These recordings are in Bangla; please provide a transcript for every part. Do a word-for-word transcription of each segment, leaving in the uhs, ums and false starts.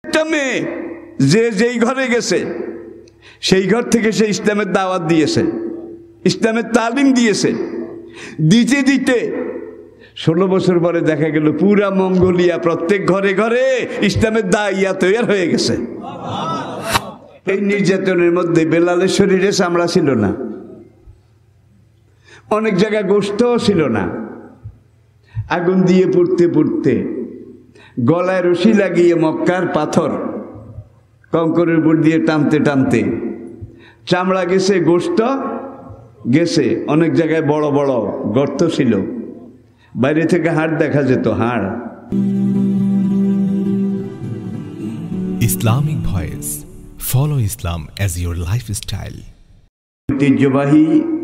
একটা মেয়ে যে যেই ঘরে গেছে সেই ঘর থেকে সে ইসলামের দাওয়াত দিয়েছে, ইসলামের তালিম দিয়েছে। দিতে দিতে ষোলো বছর পরে দেখা গেল পুরা মঙ্গোলিয়া প্রত্যেক ঘরে ঘরে ইসলামের দাইয়া তৈরি হয়ে গেছে। এই নির্যাতনের মধ্যে বেলালের শরীরে চামড়া ছিল না, অনেক জায়গায় গোশতও ছিল না। আগুন দিয়ে পুড়তে পুড়তে গলায় রশি লাগিয়ে মক্কার পাথর কঙ্করের উপর দিয়ে টানতে টানতে চামড়া গেছে, গোশত গেছে, অনেক জায়গায় বড় বড় গর্ত ছিল, বাইরে থেকে হাড় দেখা যেত, হাড়। Islamic voice, follow Islam as your lifestyle. ঐতিহ্যবাহী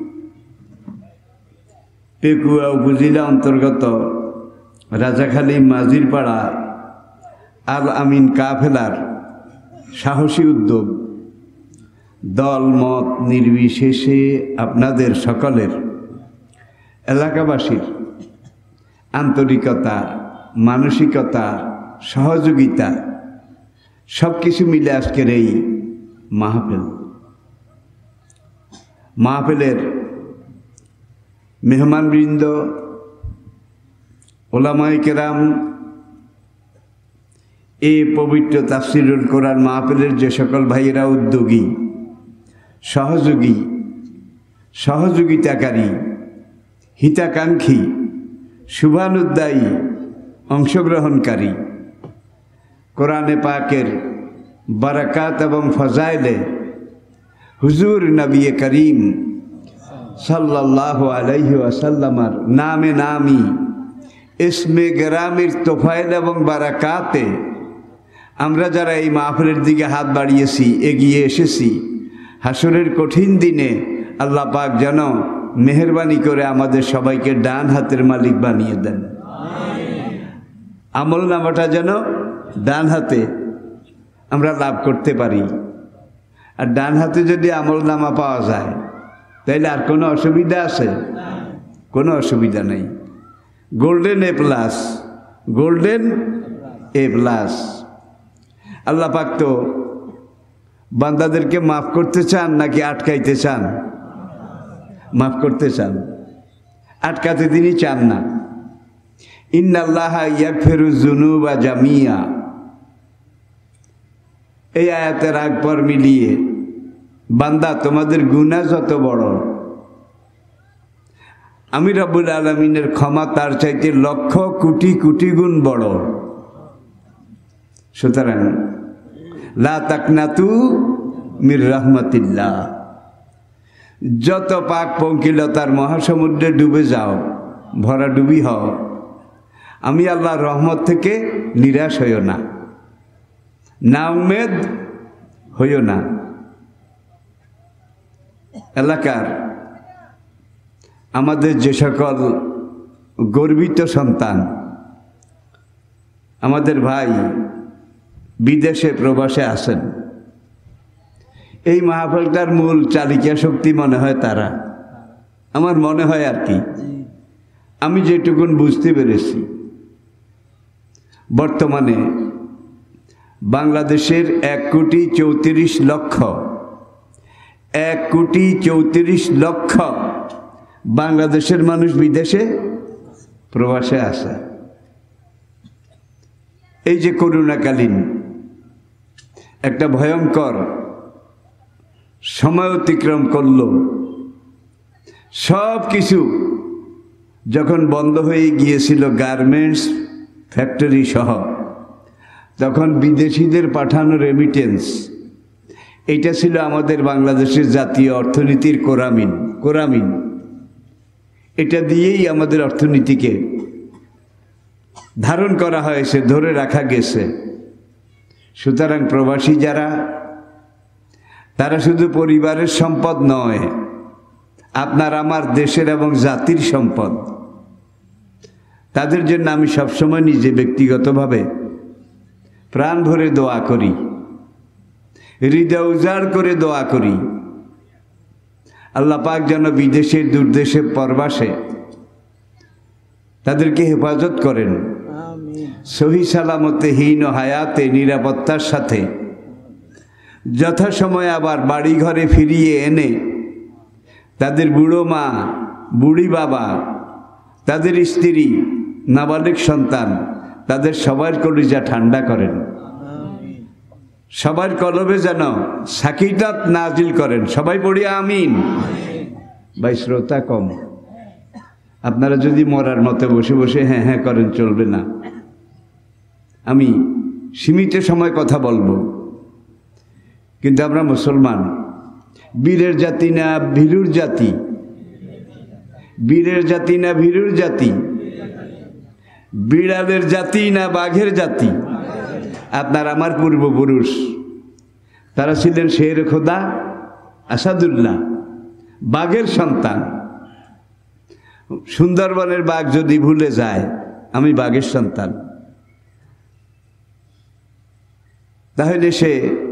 পেকুয়া উপজেলা অন্তর্গত রাজাখালী মাঝিরপাড়া আল আমিন কাফেলার সাহসী উদ্যোগ, দল মত নির্বিশেষে আপনাদের সকলের, এলাকাবাসীর আন্তরিকতা, মানসিকতা, সহযোগিতা সব কিছু মিলে আজকের এই মাহফিল। মাহফিলের মেহমানবৃন্দ, ওলামায়ে কেরাম, এই পবিত্র তাফসিরুল কোরআন মাহফিলের যে সকল ভাইয়েরা উদ্যোগী, সহযোগী, সহযোগিতাকারী, হিতাকাঙ্ক্ষী, শুভানুদ্দায়ী, অংশগ্রহণকারী, কোরআনে পাকের বারাকাত এবং ফজাইলে হুজুর নবী করিম সাল্লাল্লাহু আলাইহি ওয়াসাল্লামার নামে নামি ইসমে গরামের তোফায়েল এবং বারাকাতে আমরা যারা এই মাহফিলের দিকে হাত বাড়িয়েছি, এগিয়ে এসেছি, হাসরের কঠিন দিনে আল্লাহ পাক যেন মেহেরবানি করে আমাদের সবাইকে ডান হাতের মালিক বানিয়ে দেন। আমল নামাটা যেন ডান হাতে আমরা লাভ করতে পারি। আর ডান হাতে যদি আমল নামা পাওয়া যায় তাইলে আর কোনো অসুবিধা আছে? কোনো অসুবিধা নেই। Golden A plus, golden A plus. আল্লাহ পাক তো বান্দাদেরকে মাফ করতে চান নাকি আটকাইতে চান? মাফ করতে চান, আটকাতে তিনি চান না। ইন্নাল্লাহা ইয়াগফিরু যুনুবা জামিয়া, এই আয়াতের আগ পর মিলিয়ে, বান্দা তোমাদের গুনাহ যত বড়, আমি রব্বুল আলামিনের ক্ষমা তার চাইতে লক্ষ কোটি কোটি গুণ বড়। সুতরাং লা তাকনাতু মির রাহমাতিল্লাহ, যত পাক পঙ্কিলতার মহাসমুদ্রে ডুবে যাও, ভরা ডুবি হও, আমি আল্লাহর রহমত থেকে নিরাশ হইও না, না উমেদ হইও না। এলাকার আমাদের যে সকল গর্বিত সন্তান, আমাদের ভাই বিদেশে প্রবাসে আছেন, এই মাহফিলটার মূল চালিকা শক্তি মনে হয় তারা। আমার মনে হয় আর কি, আমি যেটুকুন বুঝতে পেরেছি, বর্তমানে বাংলাদেশের এক কোটি চৌত্রিশ লক্ষ এক কোটি চৌত্রিশ লক্ষ বাংলাদেশের মানুষ বিদেশে প্রবাসে আছে। এই যে করোনাকালীন একটা ভয়ঙ্কর সময় অতিক্রম করল, সব কিছু যখন বন্ধ হয়ে গিয়েছিল, গার্মেন্টস ফ্যাক্টরি সহ, তখন বিদেশিদের পাঠানো রেমিটেন্স, এইটা ছিল আমাদের বাংলাদেশের জাতীয় অর্থনীতির কোরামিন কোরামিন এটা দিয়েই আমাদের অর্থনীতিকে ধারণ করা হয়েছে, ধরে রাখা গেছে। সুতরাং প্রবাসী যারা, তারা শুধু পরিবারের সম্পদ নয়, আপনার আমার দেশের এবং জাতির সম্পদ। তাদের জন্য আমি সবসময় নিজে ব্যক্তিগতভাবে প্রাণ ভরে দোয়া করি, হৃদয় উজাড় করে দোয়া করি, আল্লাহ পাক যেন বিদেশের দুর্দেশে পরবাসে তাদেরকে হেফাজত করেন, সহি সালামতে হীন হায়াতে নিরাপত্তার সাথে যথাসময়ে আবার বাড়ি ঘরে ফিরিয়ে এনে তাদের বুড়ো মা, বুড়ি বাবা, তাদের স্ত্রী, নাবালিক সন্তান, তাদের সবার কলিজা ঠান্ডা করেন, সবার কলবে যেন সাকিনাত নাজিল করেন। সবাই পড়ি আমিন। ভাই শ্রোতা কম, আপনারা যদি মরার মতো বসে বসে হ্যাঁ হ্যাঁ করেন চলবে না। আমি সীমিত সময় কথা বলবো, কিন্তু আমরা মুসলমান, বীরের জাতি না ভীরুর জাতি? বীরের জাতি না ভীরুর জাতি? বিড়ালের জাতি না বাঘের জাতি? আপনার আমার পূর্বপুরুষ তারা ছিলেন শের খোদা, আসাদুল্লাহ, বাঘের সন্তান। সুন্দরবনের বাঘ যদি ভুলে যায় আমি বাঘের সন্তান, তাহলে সে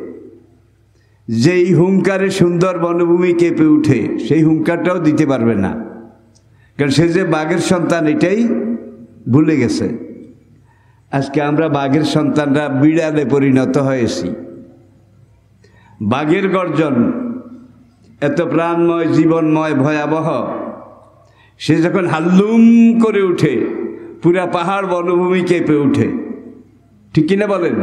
যেই হুঙ্কারে সুন্দর বনভূমি কেঁপে উঠে সেই হুঙ্কারটাও দিতে পারবে না, কারণ সে যে বাঘের সন্তান এটাই ভুলে গেছে। আজকে আমরা বাঘের সন্তানরা বিড়ালে পরিণত হয়েছি। বাঘের গর্জন এত প্রাণময়, জীবনময়, ভয়াবহ, সে যখন হাল্লুম করে উঠে পুরা পাহাড় বনভূমি কেঁপে উঠে, ঠিক কিনা বলেন?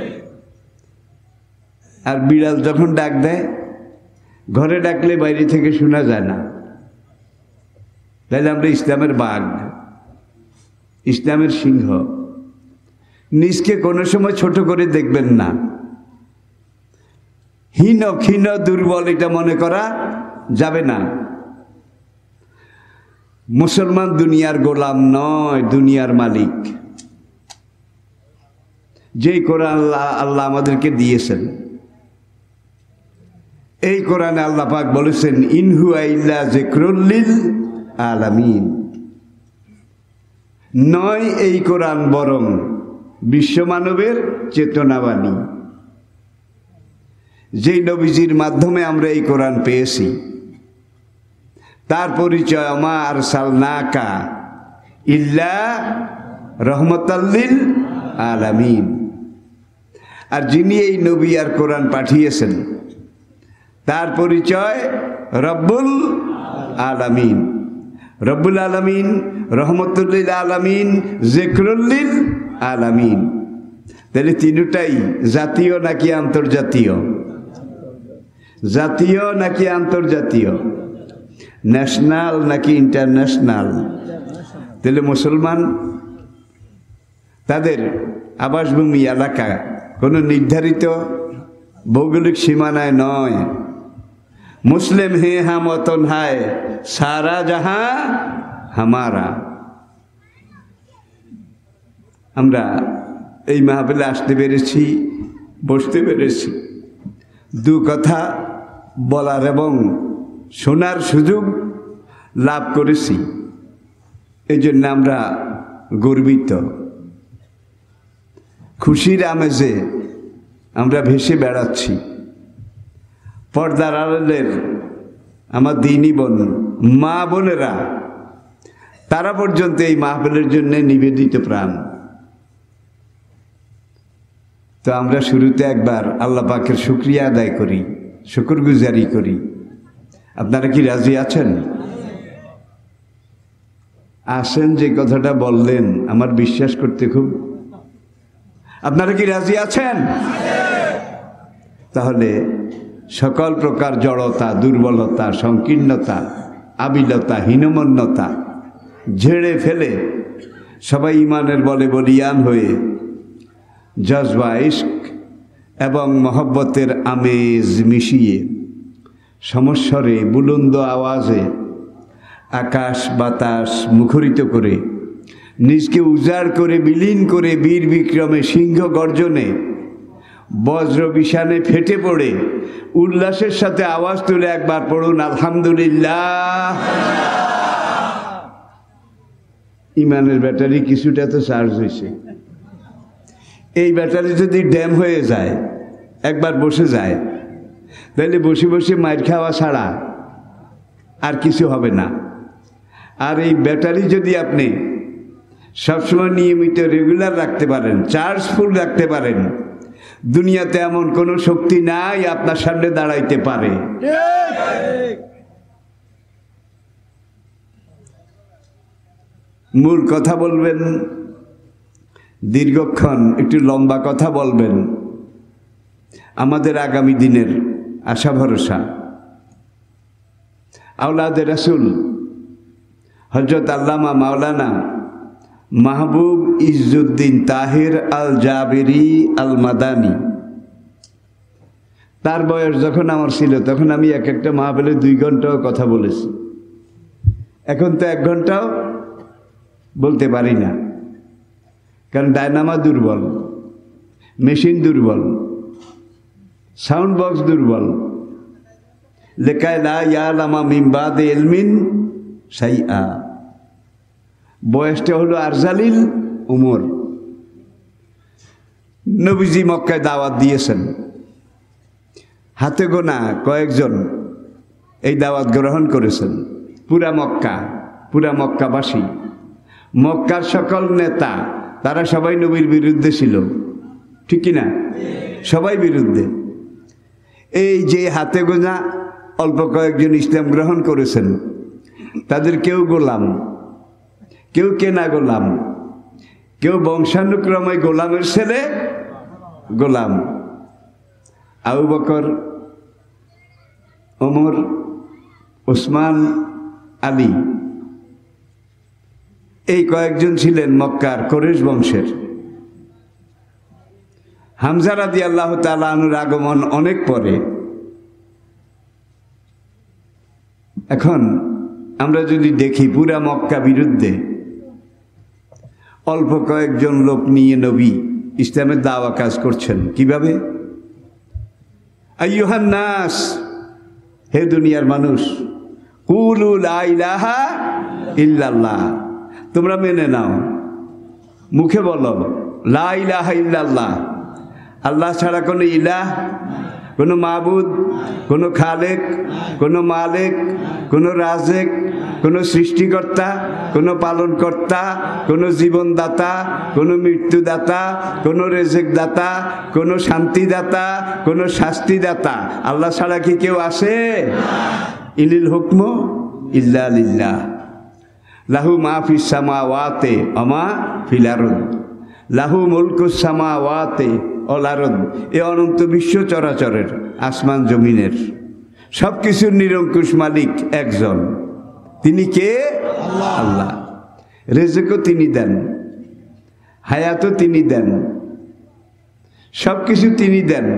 আর বিড়াল যখন ডাক দেয়, ঘরে ডাকলে বাইরে থেকে শোনা যায় না। তাহলে আমরা ইসলামের বাঘ, ইসলামের সিংহ। নিজকে কোনো সময় ছোট করে দেখবেন না। হীন, ক্ষীণ, দুর্বল এটা মনে করা যাবে না। মুসলমান দুনিয়ার গোলাম নয়, দুনিয়ার মালিক। যেই কোরআন আল্লাহ আল্লাহ আমাদেরকে দিয়েছেন, এই কোরআনে আল্লাহ পাক বলেছেন ইন হুয়া ইল্লা যিকরুল লিল আলামিন। নয় এই কোরআন বরং বিশ্বমানবের চেতনাবাণী। যেই নবীজির মাধ্যমে আমরা এই কোরআন পেয়েছি তার পরিচয় মা আরসালনাকা ইল্লা রহমাতাল লিল আলামিন। আর যিনি এই নবী আর কোরআন পাঠিয়েছেন তার পরিচয় রব্বুল আলামিন। রব্বুল আলামিন, রহমতুল লিল আলামিন, যিকরুল লিল আলামিন। তাহলে তিনটাই জাতীয় নাকি আন্তর্জাতীয়? জাতীয় নাকি আন্তর্জাতীয়? ন্যাশনাল নাকি ইন্টারন্যাশনাল? তাহলে মুসলমান তাদের আবাসভূমি এলাকা কোনো নির্ধারিত ভৌগোলিক সীমানায় নয়। মুসলিম হে হাম ওতন হায়, সারা জাহা হামারা। আমরা এই মাহফিলে আসতে পেরেছি, বসতে পেরেছি, দু কথা বলার এবং শোনার সুযোগ লাভ করেছি। এই জন্য আমরা গর্বিত। খুশির আমেজে আমরা ভেসে বেড়াচ্ছি। পর্দার আড়ালের আমার দিনী বোন, মা বোনেরা, তারা পর্যন্ত এই মাহফিলের জন্য নিবেদিত প্রাণ। তো আমরা শুরুতে একবার আল্লাহ পাকের শুকরিয়া আদায় করি, শুকরগুজারি করি। আপনারা কি রাজি আছেন? আসেন, যে কথাটা বললেন আমার বিশ্বাস করতে খুব। আপনারা কি রাজি আছেন? তাহলে সকল প্রকার জড়তা, দুর্বলতা, সংকীর্ণতা, আবিলতা, হীনমন্যতা ঝেড়ে ফেলে সবাই ইমানের বলে বলিয়ান হয়ে জজবা, ইশক এবং মহব্বতের আমেজ মিশিয়ে সমস্বরে বুলন্দ আওয়াজে আকাশ বাতাস মুখরিত করে নিজকে উজাড় করে বিলীন করে বীর বিক্রমে সিংহ গর্জনে বজ্র বিষানে ফেটে পড়ে উল্লাসের সাথে আওয়াজ তুলে একবার পড়ুন আলহামদুলিল্লাহ। ইমানের ব্যাটারি কিছুটা তো চার্জ হয়েছে। এই ব্যাটারি যদি ড্যাম হয়ে যায়, একবার বসে যায়, তাহলে বসে বসে মাইর খাওয়া ছাড়া আর কিছু হবে না। আর এই ব্যাটারি যদি আপনি সবসময় নিয়মিত রেগুলার রাখতে পারেন, চার্জ ফুল রাখতে পারেন, দুনিয়াতে এমন কোনো শক্তি নাই আপনার সামনে দাঁড়াইতে পারে। মূল কথা বলবেন দীর্ঘক্ষণ, একটু লম্বা কথা বলবেন, আমাদের আগামী দিনের আশা ভরসা। আওলাদে রাসূল হযরত আল্লামা মাওলানা Mahbub Izzuddin Tahir al Jaberi al Madani, তার বয়স যখন আমার ছিল তখন আমি এক একটা মাহফিলে দুই ঘন্টাও কথা বলেছি। এখন তো এক ঘন্টাও বলতে পারি না, কারণ ডায়নামা দুর্বল, মেশিন দুর্বল, সাউন্ড বক্স দুর্বল। লেখায় লা ইয়ালামা মিন বাদি ইলমিন শাইআ, বয়সটা হলো আরজালিল উমর। নবীজি মক্কায় দাওয়াত দিয়েছেন, হাতে গোনা কয়েকজন এই দাওয়াত গ্রহণ করেছেন। পুরা মক্কা, পুরা মক্কাবাসী, মক্কার সকল নেতা তারা সবাই নবীর বিরুদ্ধে ছিল, ঠিক কিনা? সবাই বিরুদ্ধে। এই যে হাতে গোনা অল্প কয়েকজন ইসলাম গ্রহণ করেছেন, তাদের কেউ গোলাম, কেউ কেনা গোলাম, কেউ বংশানুক্রমে গোলামের ছেলে গোলাম। আবু বকর, ওমর, ওসমান, আলী, এই কয়েকজন ছিলেন মক্কার কুরাইশ বংশের। হামজা রাদিয়াল্লাহু তাআলা আনহুর আগমন অনেক পরে। এখন আমরা যদি দেখি পুরা মক্কা বিরুদ্ধে, অল্প কয়েকজন লোক নিয়ে নবী ইসলামের দাওয়া কাজ করছেন। কিভাবে? আইয়ুহান নাস, হে দুনিয়ার মানুষ, কুলু লা ইলাহা ইল্লাল্লাহ, তোমরা মেনে নাও, মুখে বলো লা ইলাহা ইল্লাল্লাহ, আল্লাহ ছাড়া কোনো ইলাহ, কোনো মাবুদ, কোনো খালেক, কোনো মালিক, কোনো রাজেক, কোনো সৃষ্টিকর্তা, কোনো পালনকর্তা, কোনো জীবনদাতা, কোনো মৃত্যুদাতা, কোনো রেজেকদাতা, কোনো শান্তিদাতা, কোনো শাস্তিদাতা আল্লাহ ছাড়া কি কেউ আছে? ইনিল হুকম ইল্লা লিল্লাহ, লাহু মা ফিস সামাওয়াতি ওয়া মা ফিল আরদ, লাহু মুলকুস সামাওয়াতি ওয়াল আরদ। এ অনন্ত বিশ্ব চরাচরের, আসমান জমিনের সব কিছুর নিরঙ্কুশ মালিক একজন। তিনি কে? আল্লাহ। রেজেকও তিনি দেন, হায়াতও তিনি দেন, সব কিছু তিনি দেন।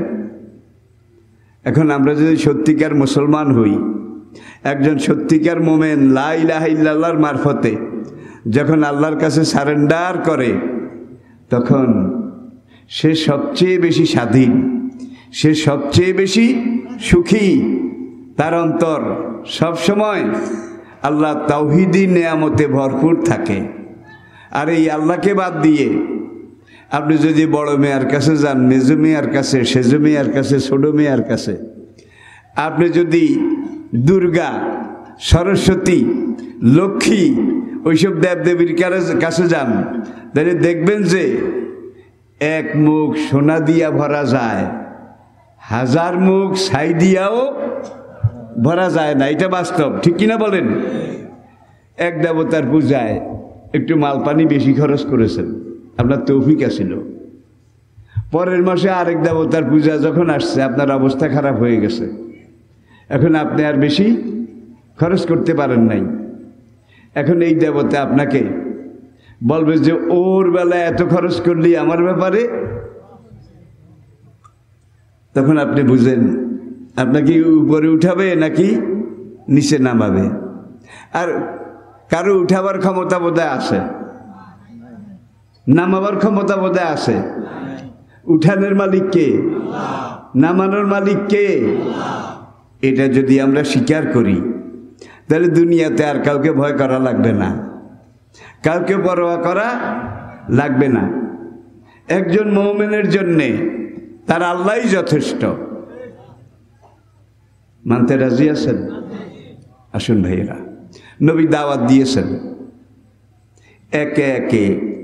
এখন আমরা যদি সত্যিকার মুসলমান হই, একজন সত্যিকার মোমেন লা ইলাহা ইল্লাল্লাহর মারফতে যখন আল্লাহর কাছে সারেন্ডার করে, তখন সে সবচেয়ে বেশি স্বাধীন, সে সবচেয়ে বেশি সুখী। তার অন্তর সবসময় আল্লাহ তাওহীদি নেয়ামতে ভরপুর থাকে। আর এই আল্লাহকে বাদ দিয়ে আপনি যদি বড় মেয়ার কাছে যান, মেজো মেয়ার কাছে, সেজো মেয়ার কাছে, ছোট মেয়ার কাছে, আপনি যদি দুর্গা, সরস্বতী, লক্ষ্মী, ওইসব দেবদেবীর কাছে যান, তাহলে দেখবেন যে এক মুখ সোনা দিয়া ভরা যায়, হাজার মুখ ছাই দিয়াও ভরা যায় না। এটা বাস্তব, ঠিক কিনা বলেন? এক দেবতার পূজায় একটু মালপানি বেশি খরচ করেছেন, আপনার তৌফিক আছিল। পরের মাসে আরেক দেবতার পূজা যখন আসছে, আপনার অবস্থা খারাপ হয়ে গেছে, এখন আপনি আর বেশি খরচ করতে পারেন নাই। এখন এই দেবতা আপনাকে বলবে যে ওর বেলায় এত খরচ করলি আমার ব্যাপারে, তখন আপনি বুঝেন আপনাকে উপরে উঠাবে নাকি নিচে নামাবে। আর কারো উঠাবার ক্ষমতা বোধহয় আছে, নামাবার ক্ষমতা বোধহয় আছে। উঠানোর মালিক কে? নামানোর মালিক কে? এটা যদি আমরা স্বীকার করি, তাহলে দুনিয়াতে আর কাউকে ভয় করা লাগবে না, কাউকে পরোয়া করা লাগবে না। একজন মুমিনের জন্যে তার আল্লাহই যথেষ্ট। মানতে রাজি আছেন? আসুন ভাইয়েরা, নবী দাওয়াত দিয়েছেন, একে একে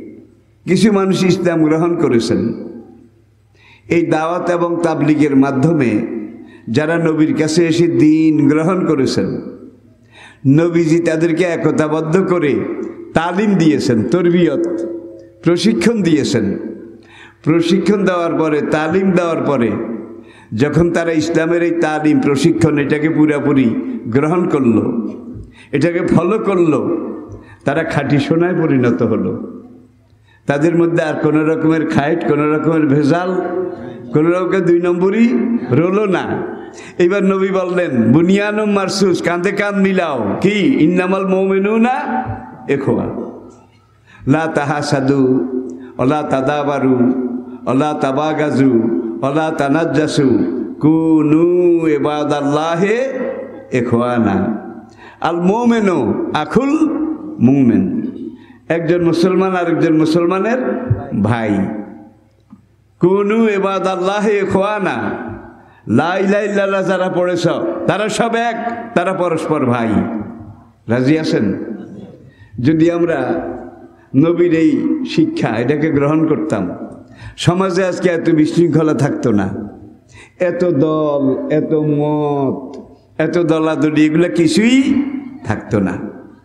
কিছু মানুষ ইসলাম গ্রহণ করেছেন। এই দাওয়াত এবং তাবলীগের মাধ্যমে যারা নবীর কাছে এসে দ্বীন গ্রহণ করেছেন, নবীজি তাদেরকে একতাবদ্ধ করে তালিম দিয়েছেন, তরবিয়ত প্রশিক্ষণ দিয়েছেন। প্রশিক্ষণ দেওয়ার পরে, তালিম দেওয়ার পরে যখন তারা ইসলামের এই তালিম প্রশিক্ষণ এটাকে পুরাপুরি গ্রহণ করলো, এটাকে ফলো করলো, তারা খাঁটি সোনায় পরিণত হলো। তাদের মধ্যে আর কোনো রকমের খাইট, কোনো রকমের ভেজাল, কোনো রকমের দুই নম্বরই রলো না। এবার নবী বললেন, বুনিয়ানুম মারসুস, কাঁধে কাঁধ মিলাও। কি? ইন্নামাল মুমিনুনা ইখওয়া, লা তাহাসাদু ওয়ালা তাদাবারু ওয়ালা তাবাগাজু ওয়ালা তানাজ্জাসু কুনু ইবাদাল্লাহি ইখওয়ানা। আল মুমিনু আখুল মুমিন, একজন মুসলমান আরেকজন মুসলমানের ভাই। কুনু ইবাদাল্লাহি ইখওয়ানা, লা ইলাহা ইল্লাল্লাহ যারা পড়েছ তারা সব এক, তারা পরস্পর ভাই। রাজি আছেন? যদি আমরা নবীর এই শিক্ষা এটাকে গ্রহণ করতাম, সমাজে আজকে এত বিশৃঙ্খলা থাকতো না, এত দল, এত মত, এত দলাদলি, এগুলো কিছুই থাকতো না।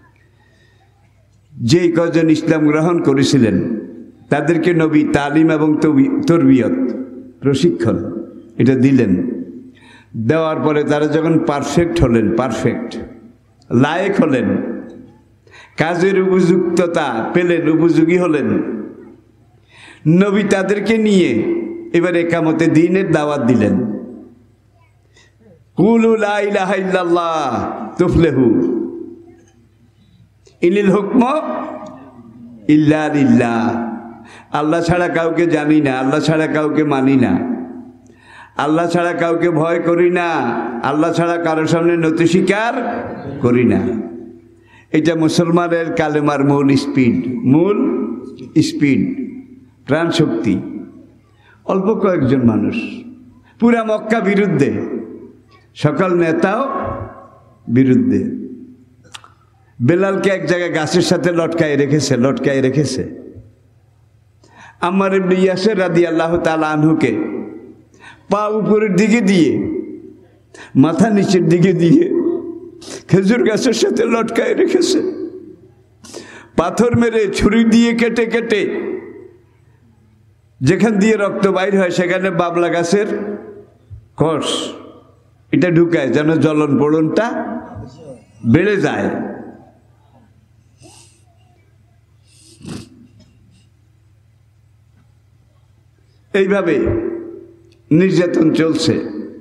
যেই কজন ইসলাম গ্রহণ করেছিলেন তাদেরকে নবী তালিম এবং তরবিয়ত প্রশিক্ষণ এটা দিলেন। দেওয়ার পরে তারা যখন পারফেক্ট হলেন, পারফেক্ট লায়েক হলেন, কাজের উপযুক্ততা পেলেন, উপযোগী হলেন, নবী তাদেরকে নিয়ে এবার একামতে দ্বীনের দাওয়াত দিলেন। কুলু লা ইলাহা ইল্লাল্লাহ তুফলিহু ইনিল হুকম ইল্লা লিল্লাহ। আল্লাহ ছাড়া কাউকে জানি না, আল্লাহ ছাড়া কাউকে মানি না, আল্লাহ ছাড়া কাউকে ভয় করি না, আল্লাহ ছাড়া কারোর সামনে নতি স্বীকার করি না। এটা মুসলমানের কালেমার মূল স্পিড, মূল স্পিড, প্রাণ শক্তি। অল্প কয়েকজন মানুষ, পুরা মক্কা বিরুদ্ধে, সকল নেতাও বিরুদ্ধে। বেলালকে এক জায়গায় গাছের সাথে লটকায় রেখেছে, লটকায় রেখেছে। আম্মার ইবনে ইয়াসির রাদিয়াল্লাহু তাআলা আনহুকে পা উপরের দিকে দিয়ে, মাথা নিচের দিকে দিয়ে খেজুর গাছের সাথে লটকায় রেখেছে। পাথর মেরে, ছুরি দিয়ে কেটে কেটে যেখান দিয়ে রক্ত বাইর হয় সেখানে বাবলা গাছের কষ এটা ঢুকায় যেন জ্বলন পোড়নটা বেড়ে যায়। এইভাবে নির্যাতন চলছে।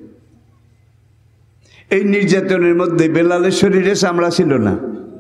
এই নির্যাতনের মধ্যে বেলালের শরীরে চামড়া ছিল না,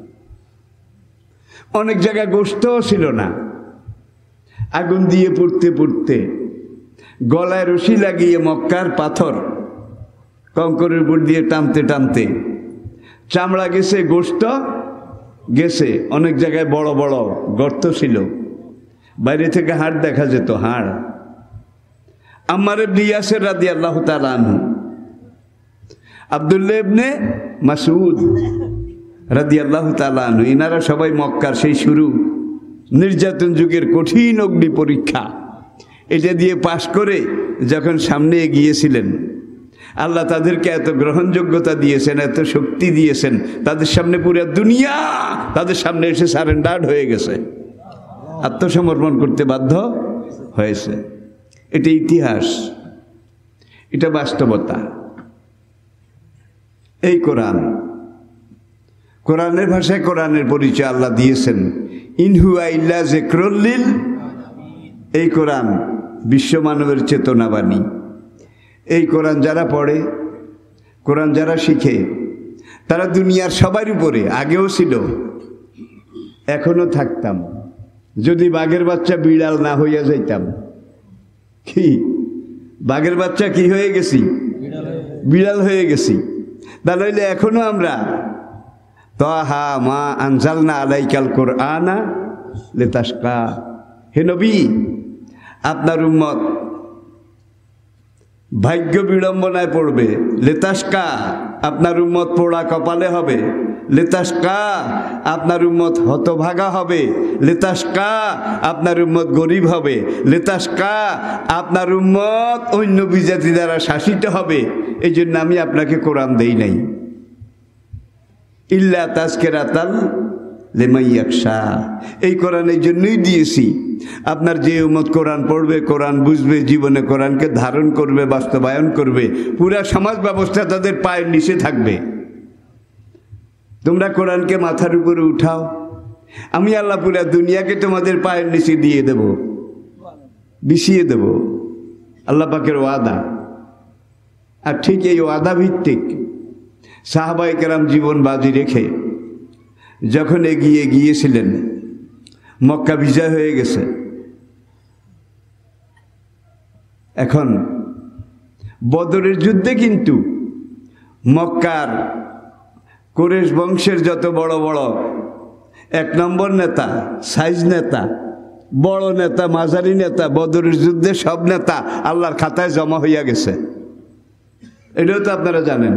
অনেক জায়গায় গোশতও ছিল না। আগুন দিয়ে পুড়তে পুড়তে, গলায় রশি লাগিয়ে মক্কার পাথর কঙ্করের উপর দিয়ে টানতে টানতে চামড়া গেছে, গোশত গেছে। অনেক জায়গায় বড় বড় গর্ত ছিল, বাইরে থেকে হাড় দেখা যেত, হাড়। আম্মার ইবনে ইয়াসির রাদিয়াল্লাহু তাআলা আনহু, আব্দুল্লাহ ইবনে মাসউদ রাদিয়াল্লাহু তাআলা আনহু, এনারা সবাই মক্কার সেই শুরু নির্যাতন যুগের কঠিন অগ্নি পরীক্ষা এটা দিয়ে পাশ করে যখন সামনে এগিয়েছিলেন, আল্লাহ তাদেরকে এত গ্রহণযোগ্যতা দিয়েছেন, এত শক্তি দিয়েছেন, তাদের সামনে পুরো দুনিয়া তাদের সামনে এসে সারেন্ডার্ড হয়ে গেছে, আত্মসমর্পণ করতে বাধ্য হয়েছে। এটা ইতিহাস, এটা বাস্তবতা। এই কোরআন, কোরআনের ভাষায় কোরআনের পরিচয় আল্লাহ দিয়েছেন, ইনহুয়া ইল্লা যিকরুল লিল। এই কোরআন বিশ্ব মানবের চেতনাবাণী। এই কোরআন যারা পড়ে, কোরআন যারা শিখে, তারা দুনিয়ার সবার উপরে, আগেও ছিল, এখনো থাকতাম। যদি বাঘের বাচ্চা বিড়াল না হইয়া যাইতাম। কি বাঘের বাচ্চা কি হয়ে গেছি? বিড়াল হয়ে গেছি। তাহলে এখনো আমরা তাহা মা আনজালনা আলাইকাল কুরআনা লিতাশকা, হে নবী আপনার উম্মত ভাগ্য বিড়ম্বনায় পড়বে, লেতাশকা আপনার উম্মত পোড়া কপালে হবে, লেতাসকা আপনার উম্মত হতভাগা হবে, লেতাসকা আপনার উম্মত গরিব হবে, লেতাসকা আপনার উম্মত অন্য বিজাতি দ্বারা শাসিত হবে। এই জন্য আমি আপনাকে কোরআন দেই নাই। ইল্লা তাজকিরাতাল লিমান ইয়াখশা, এই কোরআন এই জন্যই দিয়েছি আপনার যে উম্মত কোরআন পড়বে, কোরআন বুঝবে, জীবনে কোরআনকে ধারণ করবে, বাস্তবায়ন করবে, পুরা সমাজ ব্যবস্থা তাদের পায়ের নিচে থাকবে। তোমরা কোরআনকে মাথার উপরে উঠাও, আমি আল্লাহ পুরা দুনিয়াকে তোমাদের পায়ের নিচে দিয়ে দেব, বিছিয়ে দেব। আল্লাহ পাকের ওয়াদা। আর ঠিক এই ওয়াদা ভিত্তিক সাহাবায়ে কেরাম জীবন বাজি রেখে যখন এগিয়ে গিয়েছিলেন, মক্কা বিজয় হয়ে গেছে। এখন বদরের যুদ্ধে কিন্তু মক্কার কুরাইশ বংশের যত বড় বড় এক নম্বর নেতা, সাইজ নেতা, বড় নেতা, মাঝারি নেতা, বদরের যুদ্ধে সব নেতা আল্লাহর খাতায় জমা হইয়া গেছে। এটাও তো আপনারা জানেন।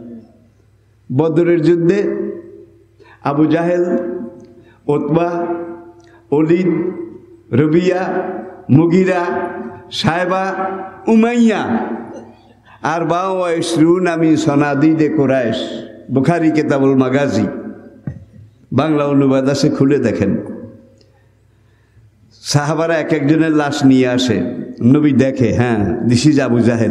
বদরের যুদ্ধে আবু জাহেল, উতবা, ওলিদ, রবিয়া, মুগিরা, সাহেবা, উমাইয়া আর বা ওয়াইসরুন আমি সনাদিদে কুরাইশ, বুখারী কিতাবুল মাগাজি, বাংলা অনুবাদ আছে, খুলে দেখেন। সাহাবারা এক একজনের লাশ নিয়ে আসে, নবী দেখে, হ্যাঁ this is Abu Jahl,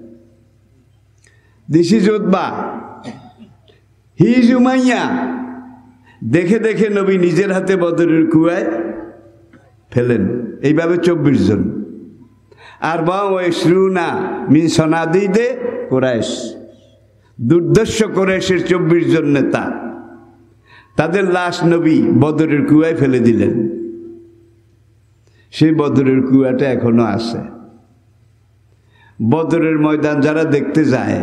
this is Utbah, he is Umayyah. দেখে দেখে নবী নিজের হাতে বদরের কুয়ায় ফেলেন। এইভাবে চব্বিশ জন। আর বা ওয়াইসরুনা মিন সনাদিদে কুরাইশ, দুর্দর্শ কুরাইশের চব্বিশ জন নেতা, তাদের লাশ নবী বদরের কুয়ায় ফেলে দিলেন। সেই বদরের কুয়াটা এখনো আছে। বদরের ময়দান যারা দেখতে যায়,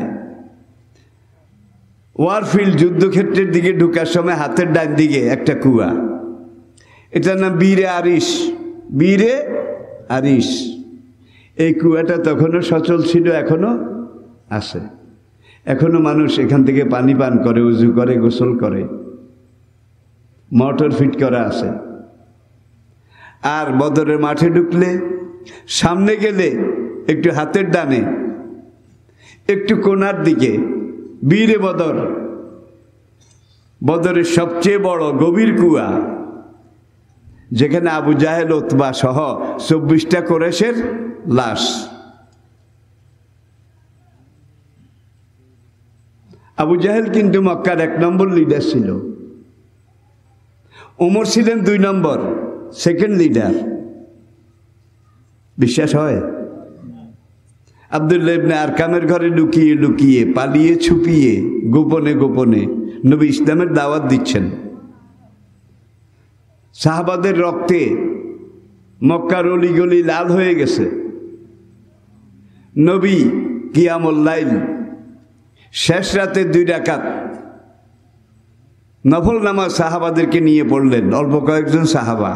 ওয়ারফিল্ড যুদ্ধক্ষেত্রের দিকে ঢুকার সময় হাতের ডান দিকে একটা কুয়া, এটার নাম বীরে আরিশ, বীরে আরিশ। এই কুয়াটা তখনও সচল ছিল, এখনো আছে। এখনো মানুষ এখান থেকে পানি পান করে, উজু করে, গোসল করে, মোটর ফিট করা আছে। আর বদরের মাঠে ঢুকলে, সামনে গেলে একটু হাতের ডানে, একটু কোণার দিকে বীরে বদর, বদরের সবচেয়ে বড় গভীর কুয়া, যেখানে আবু জাহেল, উতবা সহ চব্বিশটা কুরাইশের লাশ। আবু জাহেল কিন্তু মক্কার এক নম্বর লিডার ছিল, ওমর ছিলেন দুই নম্বর, সেকেন্ড লিডার। বিশ্বাস হয়? আব্দুল্লাহ ইবনে আরকামের ঘরে লুকিয়ে লুকিয়ে, পালিয়ে ছুপিয়ে, গোপনে গোপনে নবী ইসলামের দাওয়াত দিচ্ছেন। সাহাবাদের রক্তে মক্কার অলিগলি লাল হয়ে গেছে। নবী কিয়ামুল লাইল, শেষ রাতে দুই রাকাত নফল নামাজ সাহাবাদেরকে নিয়ে পড়লেন, অল্প কয়েকজন সাহাবা।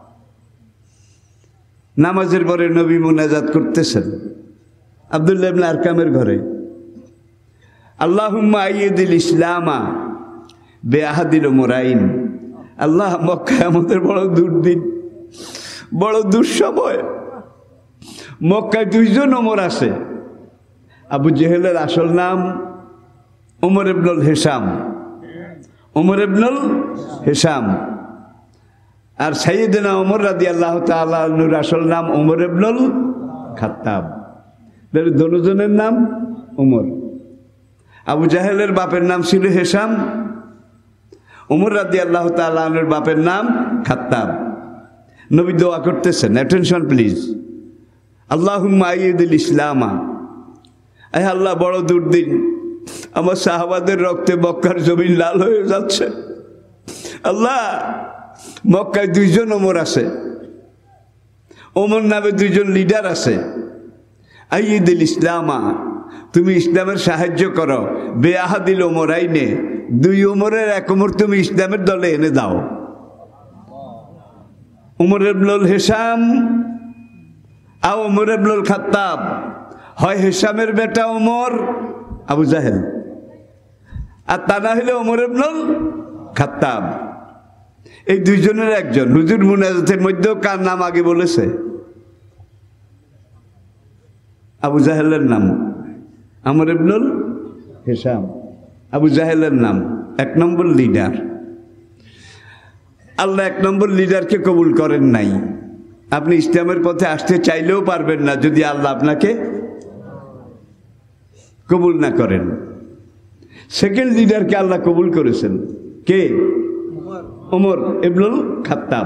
নামাজের পরে নবী মুনাজাত করতেছেন আব্দুল্লাহ ইবনে আরকামের ঘরে। আল্লাহুম্মা আইয়িদিল ইসলামা বিআহাদিল উমরাইন। আল্লাহ, মক্কায় আমাদের বড় দুর্দিন, বড় দুঃসময়। মক্কায় দুইজন ওমর আছে। আবু জেহেলের আসল নাম ওমর ইবনুল হিসাম, ওমর ইবনুল হিসাম। আর সাইয়েদনা ওমর রাদিয়াল্লাহু তাআলা আনহুর আসল নাম ওমর ইবনুল খাত্তাব। দুজনের নাম ওমর। আবু জাহেলের বাপের নাম ছিল হিসাম, ওমর রাদিয়াল্লাহু তাআলা আনহুর বাপের নাম খাত্তাব। নবী দোয়া করতেছেন, অ্যাটেনশন প্লিজ। আল্লাহুম্মা আইয়িদিল ইসলামা, আয় আল্লাহ, বড় দুর্দিন, আমার সাহাবাদের রক্তে মক্কার জমিন লাল হয়ে যাচ্ছে। আল্লাহ, মক্কায় দুইজন ওমর আছে, ওমর নামে দুইজন লিডার আছে। আইয়িদিল ইসলামা, তুমি ইসলামের সাহায্য করো। বেআহাদিল ওমরাইনে, দুই ওমরের এক ওমর তুমি ইসলামের দলে এনে দাও। ওমর ইবনুল হিসাম আর ওমর ইবনুল খাত্তাব, হয় হিসামের বেটা ওমর আবু জাহেল, আর তা না হলে ওমর ইবনুল খাত্তাব। এই দুইজনের একজন। হুজুর মুনাজাতের মধ্যেও কার নাম আগে বলেছে? আবু জাহেলের নাম, আমর ইবনুল হিশাম। আবু জাহেলের নাম, এক নম্বর লিডার। আল্লাহ এক নম্বর লিডারকে কবুল করেন নাই। আপনি ইসলামের পথে আসতে চাইলেও পারবেন না যদি আল্লাহ আপনাকে কবুল না করেন। সেকেন্ড লিডারকে আল্লাহ কবুল করেছেন। কে? ওমর ইবনুল খাত্তাব।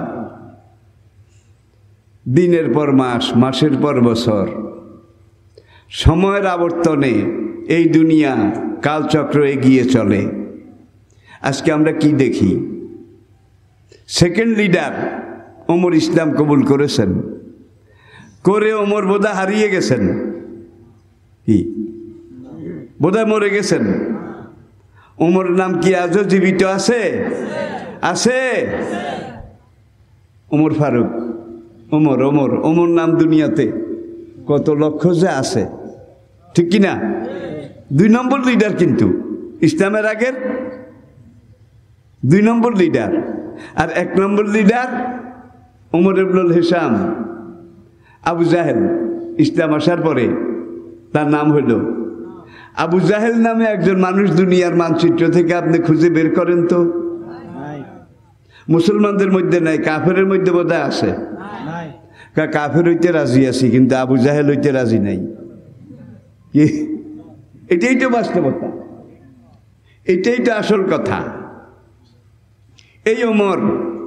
দিনের পর মাস, মাসের পর বছর, সময়ের আবর্তনে এই দুনিয়া কালচক্র এগিয়ে চলে। আজকে আমরা কি দেখি? সেকেন্ড লিডার ওমর ইসলাম কবুল করেছেন, করে ওমর বোধহয় হারিয়ে গেছেন, কি বোধহয় মরে গেছেন। ওমর নাম কি আজও জীবিত আছে? আছে। ওমর ফারুক, ওমর ওমর ওমর নাম দুনিয়াতে কত লক্ষ যে আছে, ঠিক কিনা? দুই নম্বর লিডার কিন্তু ইসলামের আগের দুই নম্বর লিডার। আর এক নম্বর leader Umar ibnul Hisham, Abu Jahl. ইসলাম আসার পরে তার নাম হইল আবু জাহেল নামে একজন মানুষ দুনিয়ার মানচিত্র থেকে আপনি খুঁজে বের করেন তো। মুসলমানদের মধ্যে নাই, কাফেরের মধ্যে বোধহয় আছে। কাফের হইতে রাজি আছি, কিন্তু আবু জাহেল হইতে রাজি নাই। কি? এটাই তো বাস্তবতা, এটাই তো আসল কথা। এই ওমর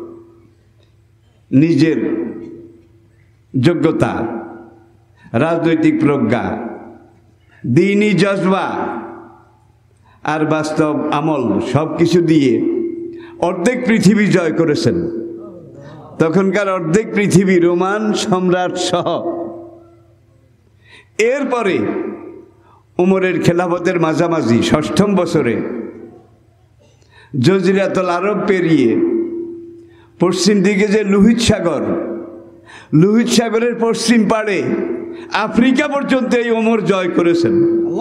নিজের যোগ্যতা, রাজনৈতিক প্রজ্ঞা, দ্বীনি জজবা আর বাস্তব আমল সব কিছু দিয়ে অর্ধেক পৃথিবী জয় করেছেন। তখনকার অর্ধেক পৃথিবী রোমান সম্রাট সহ। এরপরে উমরের খেলাফতের মাঝামাঝি ষষ্ঠম বছরে জজিরাতুল আরব পেরিয়ে পশ্চিম দিকে যে লোহিত সাগর, লোহিত সাগরের পশ্চিম পাড়ে আফ্রিকা পর্যন্ত এই ওমর জয় করেছেন।